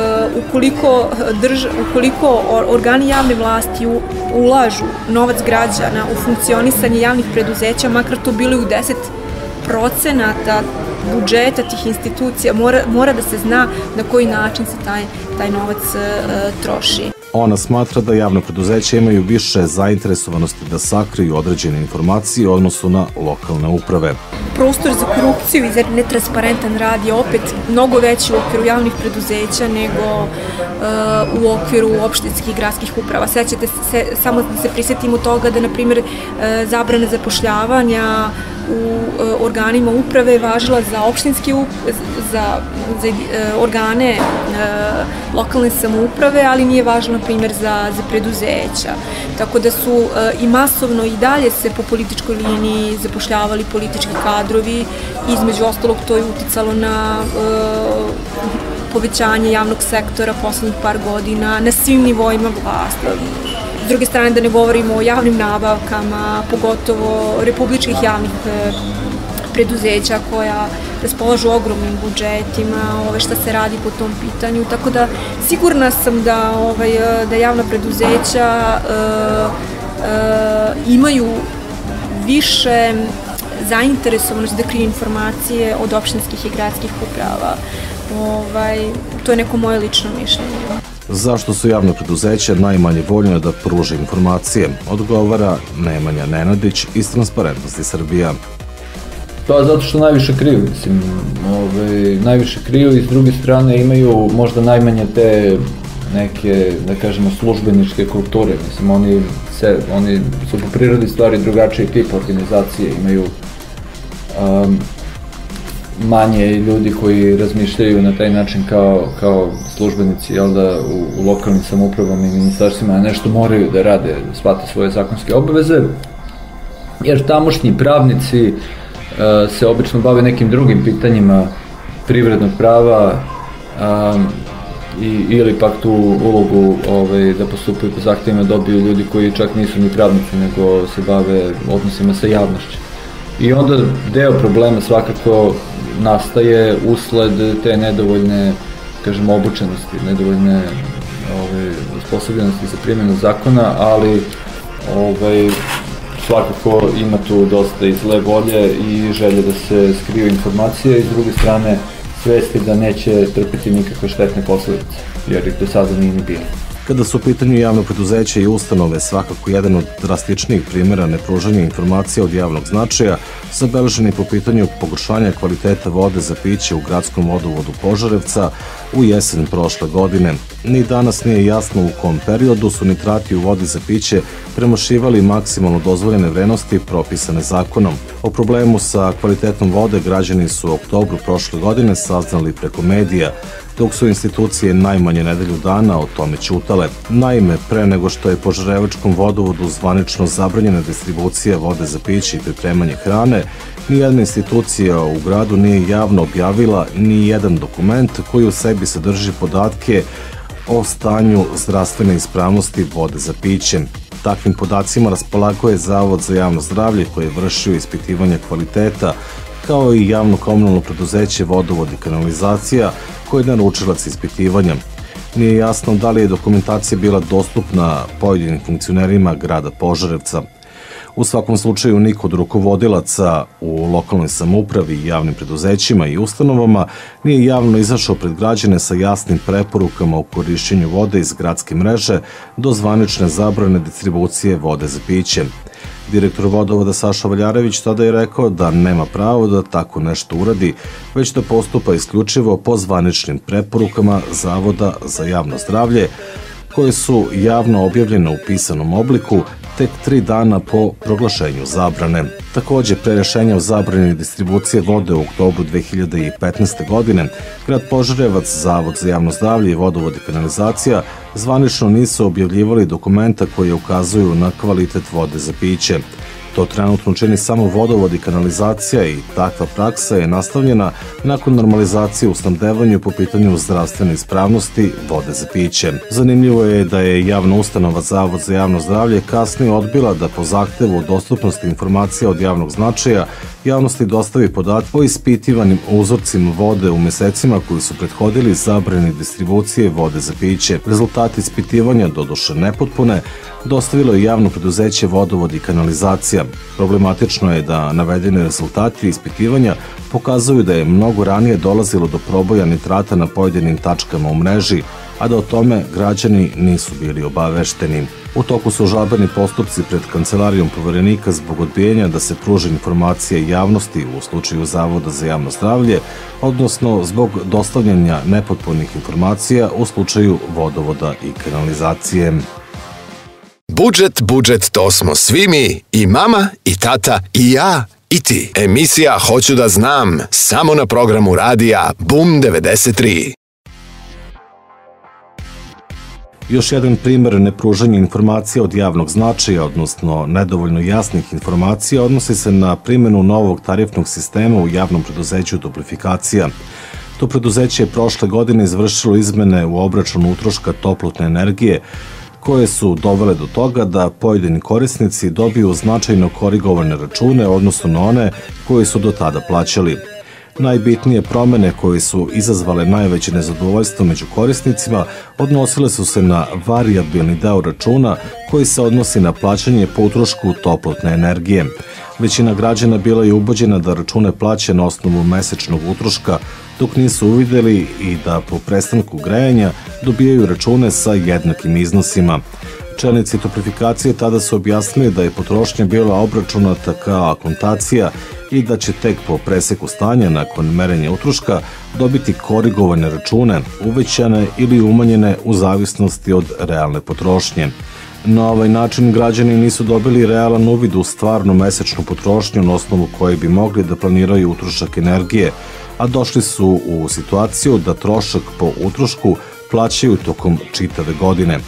ukoliko organi javne vlasti ulažu novac građana u funkcionisanje javnih preduzeća, makar to bilo i u 10% budžeta tih institucija, mora da se zna na koji način se taj novac troši. Ona smatra da javna preduzeća imaju više zainteresovanosti da sakriju određene informacije u odnosu na lokalne uprave. Prostor za korupciju i za netransparentan rad je opet mnogo veći u okviru javnih preduzeća nego u okviru opštinskih i gradskih uprava. Sećate se, samo da se prisjetimo toga da, na primjer, zabrana zapošljavanja u organima uprave je važila za opštinske za organe lokalne samouprave, ali nije važila, na primjer, za preduzeća. Tako da su i masovno i dalje se po političkoj liniji zapošljavali politički kadrovi. Između ostalog, to je uticalo na povećanje javnog sektora poslednjih par godina na svim nivoima vlasti. S druge strane, da ne govorimo o javnim nabavkama, pogotovo republičkih javnih preduzeća koja raspolažu ogromnim budžetima, šta se radi po tom pitanju. Tako da sigurna sam da javna preduzeća imaju više zainteresovanost da kriju informacije od opštinskih i gradskih uprava. To je neko moje lično mišljenje. Zašto su javna preduzeća najmanje voljna da pruže informacije, odgovara Nemanja Nenadić iz Transparentnosti Srbija. Pa zato što najviše kriju, mislim, najviše kriju i s druge strane imaju možda najmanje te neke, da kažemo, službeničke kulture, mislim, oni su po prirodi stvari drugačiji tip organizacije, imaju manje ljudi koji razmišljaju na taj način kao službenici, jel da, u lokalnim samoupravama i ministarstvima, nešto moraju da rade, da shvate svoje zakonske obaveze, jer tamošnji pravnici se obično bave nekim drugim pitanjima privrednog prava ili pak tu ulogu da postupaju po zahtjevima dobiju ljudi koji čak nisu ni pravnici, nego se bave odnosima sa javnošću. I onda deo problema svakako nastaje usled te nedovoljne, kažemo, obučenosti, nedovoljne osposobljenosti za primjenu zakona, ali svakako ima tu dosta i zle volje i želje da se skriju informacije i s druge strane svesti da neće trpiti nikakve štetne posledice, jer ih do sada nije ni bilo. Kada su u pitanju javno preduzeće i ustanove, svakako jedan od drastičnijih primjera nepružanja informacija od javnog značaja zabeležen je po pitanju pogoršanja kvaliteta vode za piće u gradskom vodovodu Požarevca u jesen prošle godine. Ni danas nije jasno u kom periodu su nitrati u vodi za piće premašivali maksimalno dozvoljene vrednosti propisane zakonom. O problemu sa kvalitetom vode građani su u oktobru prošle godine saznali preko medija, dok su institucije najmanje nedelju dana o tome ćutale. Naime, pre nego što je Požarevačkom vodovodu zvanično zabranjena distribucija vode za piće i pripremanje hrane, nijedna institucija u gradu nije javno objavila ni jedan dokument koji u sebi sadrži podatke o stanju zdravstvene ispravnosti vode za piće. Takvim podacima raspolagao je Zavod za javno zdravlje koji je vršio ispitivanje kvaliteta, kao i javno komunalno preduzeće Vodovod i kanalizacija koje je naručilac ispitivanja. Nije jasno da li je dokumentacija bila dostupna pojedinim funkcionerima grada Požarevca. U svakom slučaju, niko od rukovodilaca u lokalnoj samoupravi, javnim preduzećima i ustanovama nije javno izašao pred građane sa jasnim preporukama o korišćenju vode iz gradske mreže do zvanične zabrane distribucije vode za piće. Direktor vodovoda Saša Valjarević tada je rekao da nema pravo da tako nešto uradi, već da postupa isključivo po zvaničnim preporukama Zavoda za javno zdravlje, koje su javno objavljene u pisanom obliku tek 3 dana po proglašenju zabrane. Takođe, pre rešenja o zabrani distribucije vode u oktobru 2015. godine, grad Požarevac, Zavod za javno zdravlje i Vodovod i kanalizacija zvanično nisu objavljivali dokumenta koje ukazuju na kvalitet vode za piće. To trenutno čini samo Vodovod i kanalizacija i takva praksa je nastavljena nakon normalizacije u snabdevanju po pitanju zdravstvene ispravnosti vode za piće. Zanimljivo je da je javna ustanova Zavod za javno zdravlje kasnije odbila da po zahtevu o dostupnosti informacija od javnog značaja javnosti dostavi podatke o ispitivanim uzorcima vode u mesecima koji su prethodili zabrani distribucije vode za piće. Rezultati ispitivanja, doduše nepotpune, dostavilo je javno preduzeće Vodovod i kanalizacija. Problematično je da navedeni rezultati ispitivanja pokazuju da je mnogo ranije dolazilo do proboja nitrata na pojedinim tačkama u mreži, a da o tome građani nisu bili obavešteni. U toku su žalbeni postupci pred Kancelarijom Poverenika zbog odbijenja da se pruži informacija javnosti u slučaju Zavoda za javno zdravlje, odnosno zbog dostavljanja nepotpunih informacija u slučaju vodovoda i kanalizacije. Budžet, to smo svi mi, i mama, i tata, i ja, i ti. Emisija Hoću da znam, samo na programu radija Bum 93. Još jedan primjer nepružanja informacija od javnog značaja, odnosno nedovoljno jasnih informacija, odnosi se na primjenu novog tarifnog sistema u javnom preduzeću Toplifikacija. To preduzeće je prošle godine izvršilo izmene u obračunu utroška toplotne energije, koje su dovele do toga da pojedini korisnici dobiju značajno korigovane račune, odnosno na one koji su do tada plaćali. Najbitnije promene koje su izazvale najveće nezadovoljstvo među korisnicima odnosile su se na varijabilni deo računa koji se odnosi na plaćanje po utrošku toplotne energije. Većina građana bila je ubeđena da račune plaća na osnovu mesečnog utroška, dok nisu uvideli i da po prestanku grejanja dobijaju račune sa jednakim iznosima. Čelnici Toplifikacije tada su objasnili da je potrošnja bila obračunata kao akontacija i da će tek po preseku stanja nakon merenja utroška dobiti korigovane račune, uvećane ili umanjene u zavisnosti od realne potrošnje. Na ovaj način građani nisu dobili realan uvid u stvarnu mesečnu potrošnju na osnovu koje bi mogli da planiraju utrošak energije, a došli su u situaciju da trošak po utrošku plaćaju tokom čitave godine.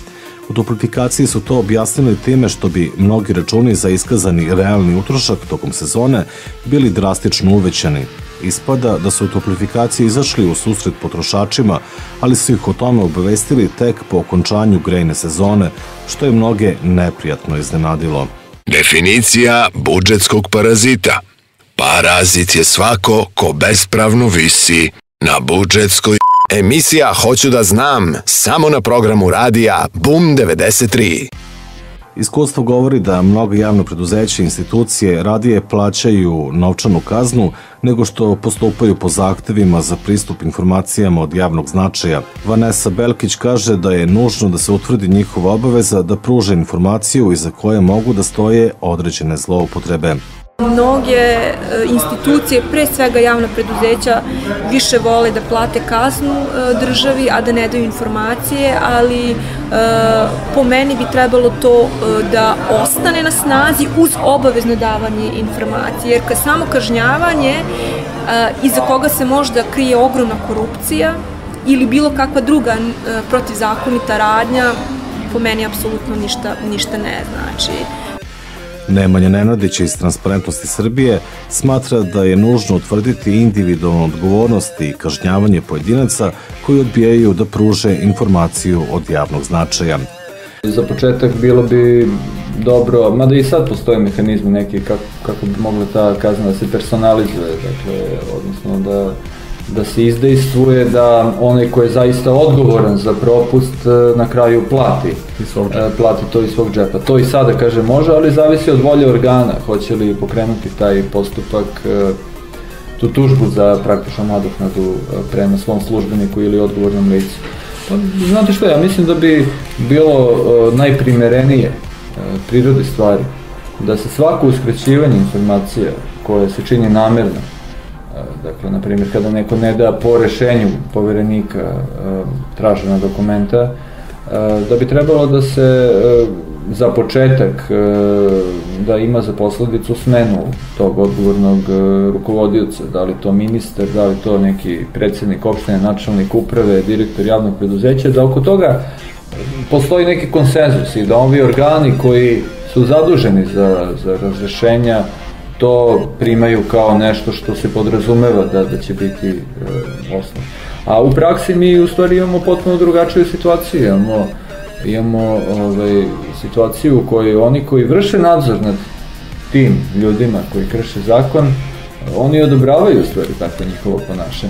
U Duplifikaciji su to objasnili time što bi mnogi računi za iskazani realni utrošak tokom sezone bili drastično uvećani. Ispada da su u Duplifikaciji izašli u susret potrošačima, ali su ih o tome obavestili tek po okončanju grejne sezone, što je mnoge neprijatno iznenadilo. Definicija budžetskog parazita. Parazit je svako ko bespravno visi na budžetskoj. Emisija Hoću da znam, samo na programu radija Boom 93. Iskustvo govori da mnogo javno preduzeće i institucije radije plaćaju novčanu kaznu nego što postupaju po zahtevima za pristup informacijama od javnog značaja. Vanessa Belkić kaže da je nužno da se utvrdi njihova obaveza da pruže informaciju iza koje mogu da stoje određene zloupotrebe. Mnoge institucije, pre svega javna preduzeća, više vole da plate kaznu državi, a da ne daju informacije, ali po meni bi trebalo to da ostane na snazi uz obavezno davanje informacije, jer kad samo kažnjavanje, iza koga se možda krije ogromna korupcija ili bilo kakva druga protivzakonita radnja, po meni apsolutno ništa ne znači. Nemanja Nenadić iz Transparentnosti Srbije smatra da je nužno utvrditi individualnu odgovornost i kažnjavanje pojedinaca koji odbijaju da pruže informaciju od javnog značaja. Za početak bilo bi dobro, mada i sad postoje mehanizmi neki kako bi mogla ta kazna da se personalizuje, dakle, odnosno da se izdejstvuje da onaj ko je zaista odgovoran za propust na kraju plati to iz svog džepa. To i sada, kaže, može, ali zavisi od volje organa, hoće li pokrenuti taj postupak, tu tužbu za praktično nadoknadu prema svom službeniku ili odgovornom licu. Znate što, ja mislim da bi bilo najprimerenije prirodi stvari da se svako uskraćivanje informacija koje se čini namerno, dakle, na primjer, kada neko ne da po rešenju poverenika tražena dokumenta, da bi trebalo da se za početak da ima za posledicu smenu tog odgovornog rukovodioca, da li to ministar, da li to neki predsjednik opštine, načelnik uprave, direktor javnog preduzeća, da oko toga postoji neki konsenzus i da ovi organi koji su zaduženi za razrešenja to primaju kao nešto što se podrazumeva da će biti osnov. A u praksi mi u stvari imamo potpuno drugačiju situaciju. Imamo situaciju u kojoj oni koji vrše nadzor nad tim ljudima koji krše zakon, oni odobravaju u stvari takvo njihovo ponašanje.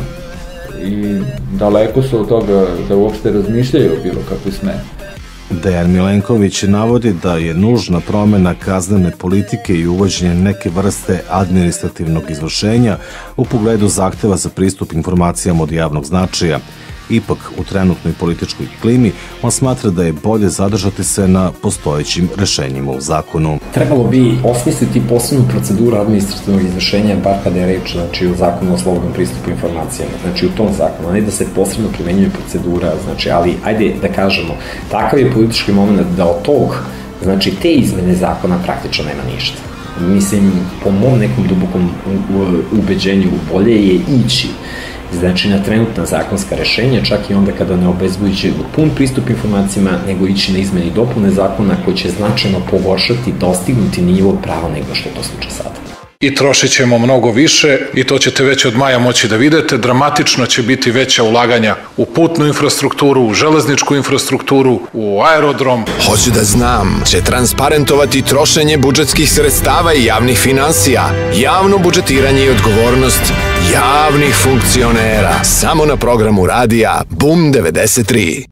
I daleko su od toga da uopšte razmišljaju o bilo kakvoj smeni. Dejan Milenković navodi da je nužna promena kaznene politike i uvođenje neke vrste administrativnog izvršenja u pogledu zahteva za pristup informacijama od javnog značaja. Ipak, u trenutnoj političkoj klimi, on smatra da je bolje zadržati se na postojećim rešenjima u zakonu. Trebalo bi osmisliti posebnu proceduru administrativnog izvršenja, bar kada je reč o zakonu o slobodnom pristupu informacijama, znači u tom zakonu, a ne da se posebno primenjuje procedura, znači, ali ajde da kažemo, takav je politički moment da od tog, znači te izmene zakona praktično nema ništa. Mislim, po mom nekom dubokom ubeđenju bolje je ići znači na trenutna zakonska rešenja, čak i onda kada ne obezbeđuje pun pristup informacijama, nego ići na izmene i dopune zakona koji će značajno pogoršati, dostignuti nivo prava nego što je to slučaj sada. I trošit ćemo mnogo više i to ćete već od maja moći da vidite. Dramatično će biti veća ulaganja u putnu infrastrukturu, u železničku infrastrukturu, u aerodrom. Hoću da znam će transparentovati trošenje budžetskih sredstava i javnih finansija, javno budžetiranje i odgovornost javnih funkcionera. Samo na programu radija Boom 93.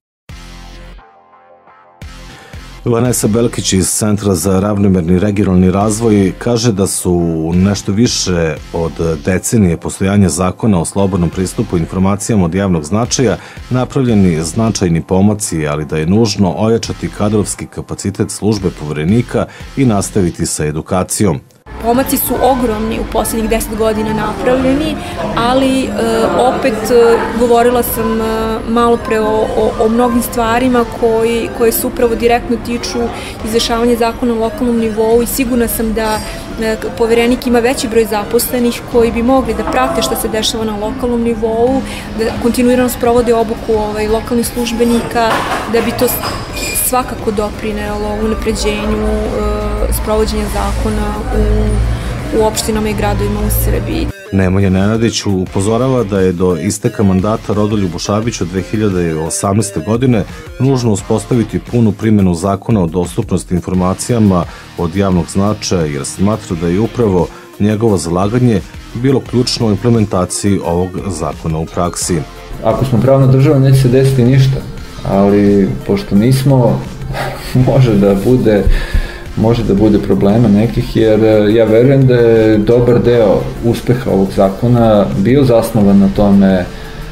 Vanessa Belkić iz Centra za ravnomerni regionalni razvoj kaže da su nešto više od decenije postojanja zakona o slobodnom pristupu informacijama od javnog značaja napravljeni značajni pomaci, ali da je nužno ojačati kadrovski kapacitet službe poverenika i nastaviti sa edukacijom. Pomaci su ogromni u poslednjih 10 godina napravljeni, ali opet govorila sam malo pre o mnogim stvarima koje se upravo direktno tiču izvršavanja zakona na lokalnom nivou i sigurna sam da poverenik ima veći broj zaposlenih koji bi mogli da prate šta se dešava na lokalnom nivou, da kontinuirano sprovode obuku lokalnih službenika, da bi to svakako doprinelo unapređenju sprovođenja zakona u opštinama i gradovima u Srbiji. Nemanja Nenadić upozorava da je do isteka mandata Rodoljubu Šabiću 2018. godine nužno uspostaviti punu primjenu zakona o dostupnosti informacijama od javnog značaja, jer smatra da je upravo njegovo zalaganje bilo ključno u implementaciji ovog zakona u praksi. Ako smo pravna država, neće se desiti ništa, ali pošto nismo, može da bude problema nekih, jer ja verujem da je dobar deo uspeha ovog zakona bio zasnovan na tome,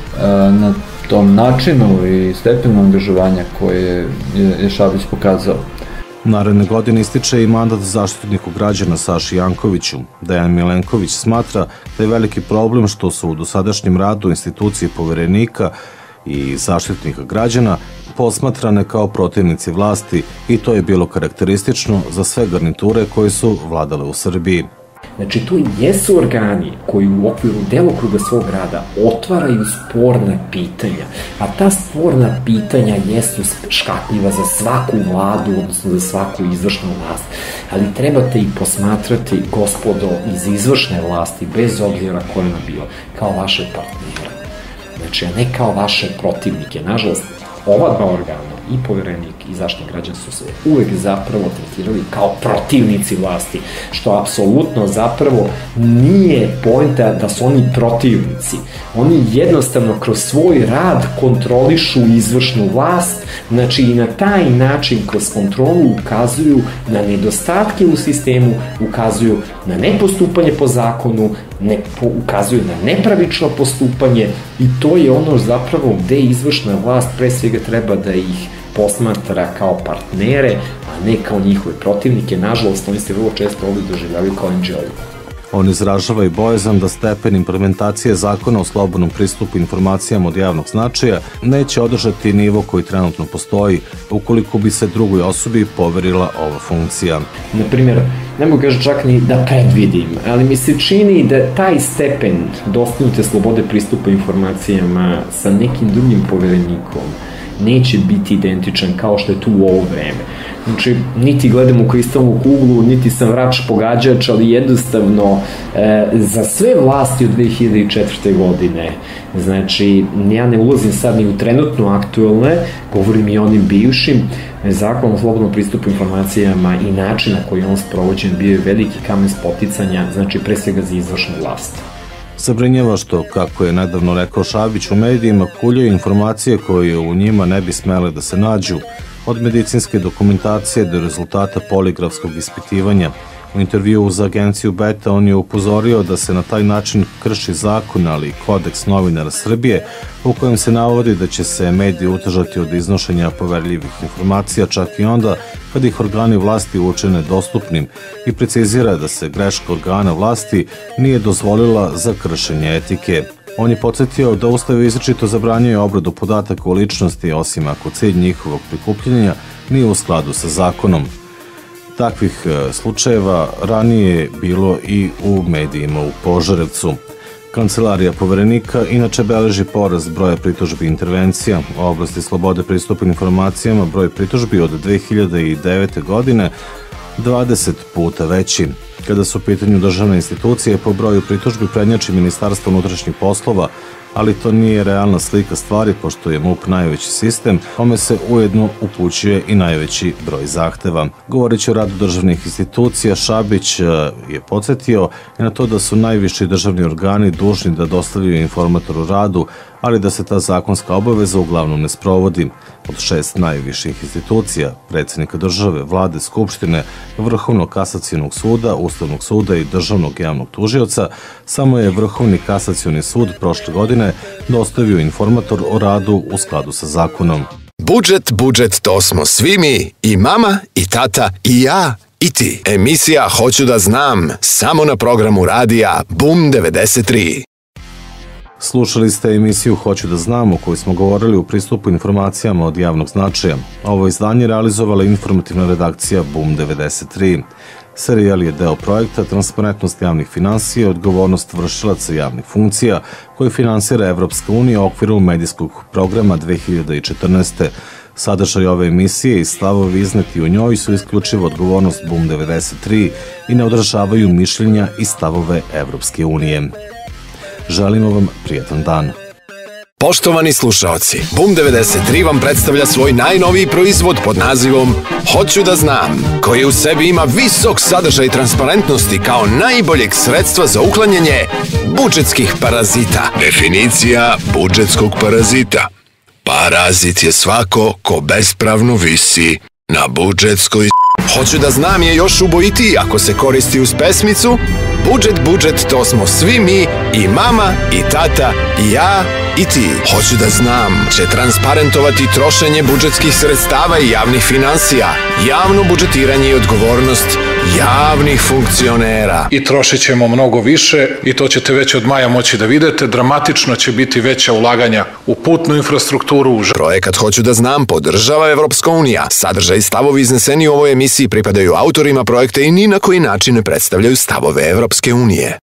na tom načinu i stepenu angažovanja koje je Šabić pokazao. Naredne godine ističe i mandat zaštitniku građana Saši Jankoviću. Dejan Milenković smatra da je veliki problem što su u dosadašnjem radu institucije Poverenika i zaštitnika građana posmatrane kao protivnici vlasti i to je bilo karakteristično za sve garniture koje su vladale u Srbiji. Znači, to jesu organi koji u okviru delokruga svog rada otvaraju sporna pitanja, a ta sporna pitanja jesu škakljiva za svaku vladu, odnosno za svaku izvršnu vlast. Ali trebate ih posmatrati, gospodo, iz izvršne vlasti, bez obzira koja ona bila, kao vaše partnere. Znači, a ne kao vaše protivnike. Nažalost, ova dva organa, i Poverenik i Zaštitnik građana, su se uvek zapravo tretirali kao protivnici vlasti, što apsolutno zapravo nije poenta da su oni protivnici. Oni jednostavno kroz svoj rad kontrolišu izvršnu vlast, znači i na taj način kroz kontrolu ukazuju na nedostatke u sistemu, ukazuju na nepostupanje po zakonu, ukazuju na nepravično postupanje i to je ono zapravo gde izvršna vlast pre svega treba da ih posmatra kao partnere, a ne kao njihove protivnike. Nažalost, oni se vrlo često ovdje doživljavaju kao NGO-i. On izražava i bojazan da stepen implementacije zakona o slobodnom pristupu informacijama od javnog značaja neće održati nivo koji trenutno postoji ukoliko bi se drugoj osobi poverila ova funkcija. Naprimjer, ne mogu kažem čak ni da predvidim, ali mi se čini da taj stepen dostignute slobode pristupa informacijama sa nekim drugim poverenikom neće biti identičan kao što je tu u ovo vreme. Znači, niti gledam u kristalnu kuglu, niti sam vrač pogađač, ali jednostavno za sve vlasti od 2004. godine, znači, ja ne ulazim sad ni u trenutno aktuelne, govorim i onim bivšim, zakon o slobodnom pristupu informacijama i način na koji on sprovođen bio je veliki kamen spoticanja, znači pre svega za izvršnu vlast. Zabrinjava što, kako je nedavno rekao Šabić, u medijima kuljaju informacije koje u njima ne bi smele da se nađu, od medicinske dokumentacije do rezultata poligrafskog ispitivanja. U intervjuu za agenciju Beta on je upozorio da se na taj način krši zakon, ali i kodeks novinara Srbije, u kojem se navodi da će se mediji uzdržati od iznošenja poverljivih informacija čak i onda kad ih organi vlasti učine dostupnim i precizira da se greška organa vlasti nije dozvolila za kršenje etike. On je podsjetio da Ustav izričito zabranjuje obradu podataka o ličnosti, osim ako cilj njihovog prikupljanja nije u skladu sa zakonom. Takvih slučajeva ranije je bilo i u medijima u Požarevcu. Kancelarija Poverenika inače beleži porast broja pritužbi i intervencija. U oblasti slobode pristupa informacijama broj pritužbi od 2009. godine 20 puta veći. Kada su u pitanju državne institucije, po broju pritužbi prednjači Ministarstvo unutrašnjih poslova, ali to nije realna slika stvari, pošto je MUP najveći sistem, kome se ujedno upućuje i najveći broj zahteva. Govoreći o radu državnih institucija, Šabić je podsjetio i na to da su najviši državni organi dužni da dostavljaju informatoru radu, ali da se ta zakonska obaveza uglavnom ne sprovodi. Od 6 najviših institucija, predsjednika države, vlade, skupštine, Vrhovnog kasacionog suda, Ustavnog suda i državnog javnog tužioca, samo je Vrhovni kasacioni sud prošle godine dostavio informator o radu u skladu sa zakonom. Budžet, to smo svi mi, i mama, i tata, i ja, i ti. Emisija Hoću da znam, samo na programu radija Bum 93. Slušali ste emisiju Hoću da znam, u kojoj smo govorili o pristupu informacijama od javnog značaja. Ovo izdanje realizovala informativna redakcija Bum 93. Serijal je deo projekta Transparentnost javnih finansija i odgovornost vršilaca javnih funkcija koji finansira Evropska unija u okviru medijskog programa 2014. Sadržaj ove emisije i stavovi izneti u njoj su isključivo odgovornost BUM 93 i ne odražavaju mišljenja i stavove Evropske unije. Želimo vam prijatan dan. Poštovani slušaoci, BUM 93 vam predstavlja svoj najnoviji proizvod pod nazivom Hoću da znam, koji u sebi ima visok sadržaj transparentnosti kao najboljeg sredstva za uklanjanje budžetskih parazita. Definicija budžetskog parazita. Parazit je svako ko bespravno visi na budžetskoj. Hoću da znam je još ubojitiji ako se koristi uz pesmicu Budžet, to smo svi mi, i mama, i tata, i ja, i ti. Hoću da znam će transparentovati trošenje budžetskih sredstava i javnih finansija, javno budžetiranje i odgovornost javnih funkcionera. I trošit ćemo mnogo više i to ćete već od maja moći da vidite. Dramatično će biti veća ulaganja u putnu infrastrukturu. Projekat Hoću da znam podržava Evropska unija. Sadržaj i stavovi izneseni u ovoj emisiji pripadaju autorima projekta i ni na koji način ne predstavljaju stavove Evropske unije.